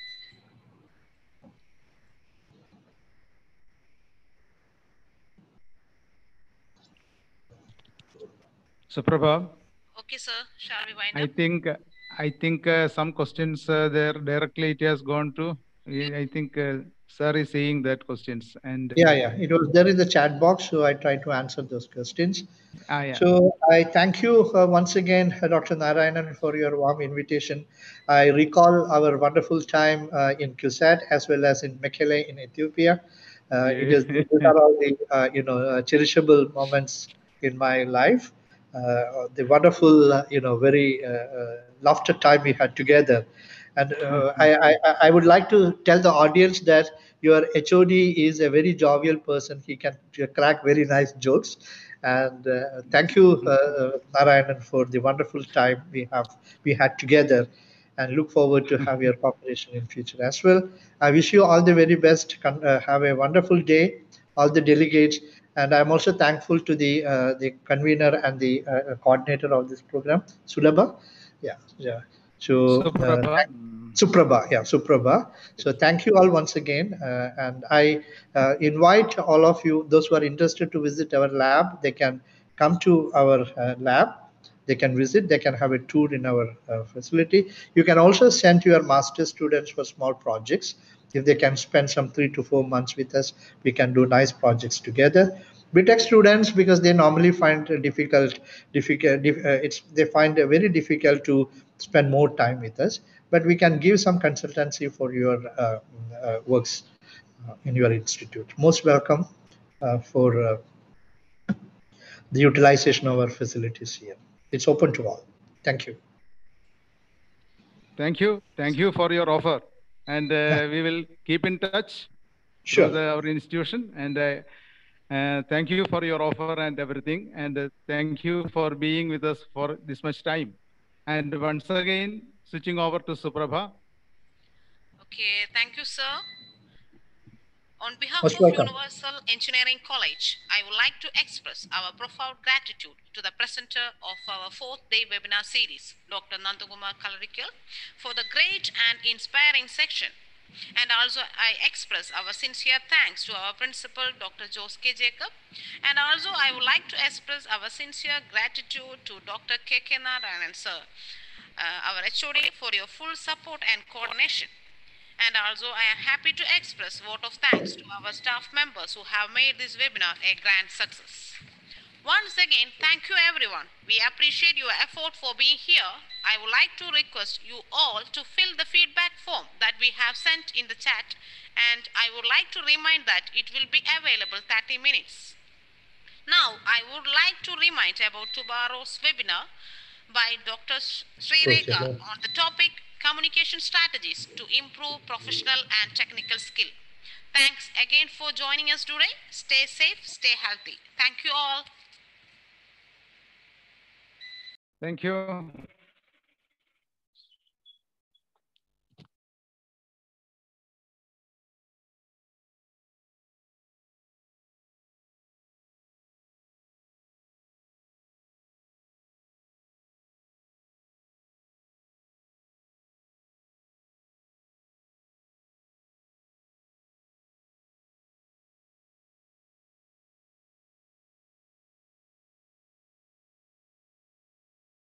Speaker 3: Suprabha.
Speaker 2: Okay, sir. Shall we wind
Speaker 3: I
Speaker 2: up?
Speaker 3: think I think uh, some questions uh, there directly it has gone to. I think uh, sir is saying that questions and
Speaker 1: yeah, yeah, it was there in the chat box, so I tried to answer those questions.
Speaker 3: Ah, yeah.
Speaker 1: So I thank you uh, once again, uh, Doctor Narayanan, for your warm invitation. I recall our wonderful time uh, in CUSAT as well as in Mekelle in Ethiopia. Uh, it is these are all the uh, you know uh, cherishable moments in my life. Uh, the wonderful uh, you know very uh, uh, laughter time we had together, and uh, I, I I would like to tell the audience that your H O D is a very jovial person. He can crack very nice jokes. And uh, thank you, uh, Narayanan, for the wonderful time we have we had together, and look forward to have your cooperation in future as well. I wish you all the very best. Con- uh, have a wonderful day, all the delegates, and I'm also thankful to the uh, the convener and the uh, coordinator of this program, Sulabha. Yeah, yeah. So. Uh, Suprabha, yeah, Suprabha. So thank you all once again. Uh, and I uh, invite all of you, those who are interested to visit our lab, they can come to our uh, lab. They can visit, they can have a tour in our uh, facility. You can also send your master students for small projects. If they can spend some three to four months with us, we can do nice projects together. B Tech students, because they normally find it difficult, difficult, uh, it's they find it very difficult to spend more time with us. But we can give some consultancy for your uh, uh, works uh, in your institute. Most welcome uh, for uh, the utilization of our facilities here. It's open to all. Thank you.
Speaker 3: Thank you. Thank you for your offer. And uh,
Speaker 1: yeah.
Speaker 3: we will keep in touch
Speaker 1: sure.
Speaker 3: through the, our institution. And uh, uh, thank you for your offer and everything. And uh, thank you for being with us for this much time. And once again, switching over to Suprabha.
Speaker 2: Okay, thank you, sir. On behalf
Speaker 1: Most
Speaker 2: of
Speaker 1: welcome.
Speaker 2: Universal Engineering College, I would like to express our profound gratitude to the presenter of our fourth day webinar series, Doctor Nandakumar Kalarikal, for the great and inspiring section. And also I express our sincere thanks to our principal, Doctor Jose K. Jacob. And also I would like to express our sincere gratitude to Doctor K K Narayanan, sir, uh, our H O D, for your full support and coordination. And also, I am happy to express a vote of thanks to our staff members who have made this webinar a grand success. Once again, thank you everyone. We appreciate your effort for being here. I would like to request you all to fill the feedback form that we have sent in the chat, and I would like to remind that it will be available thirty minutes. Now, I would like to remind about tomorrow's webinar by Doctor Srireka on the topic communication strategies to improve professional and technical skill. Thanks again for joining us today. Stay safe, stay healthy. Thank you all.
Speaker 3: Thank you.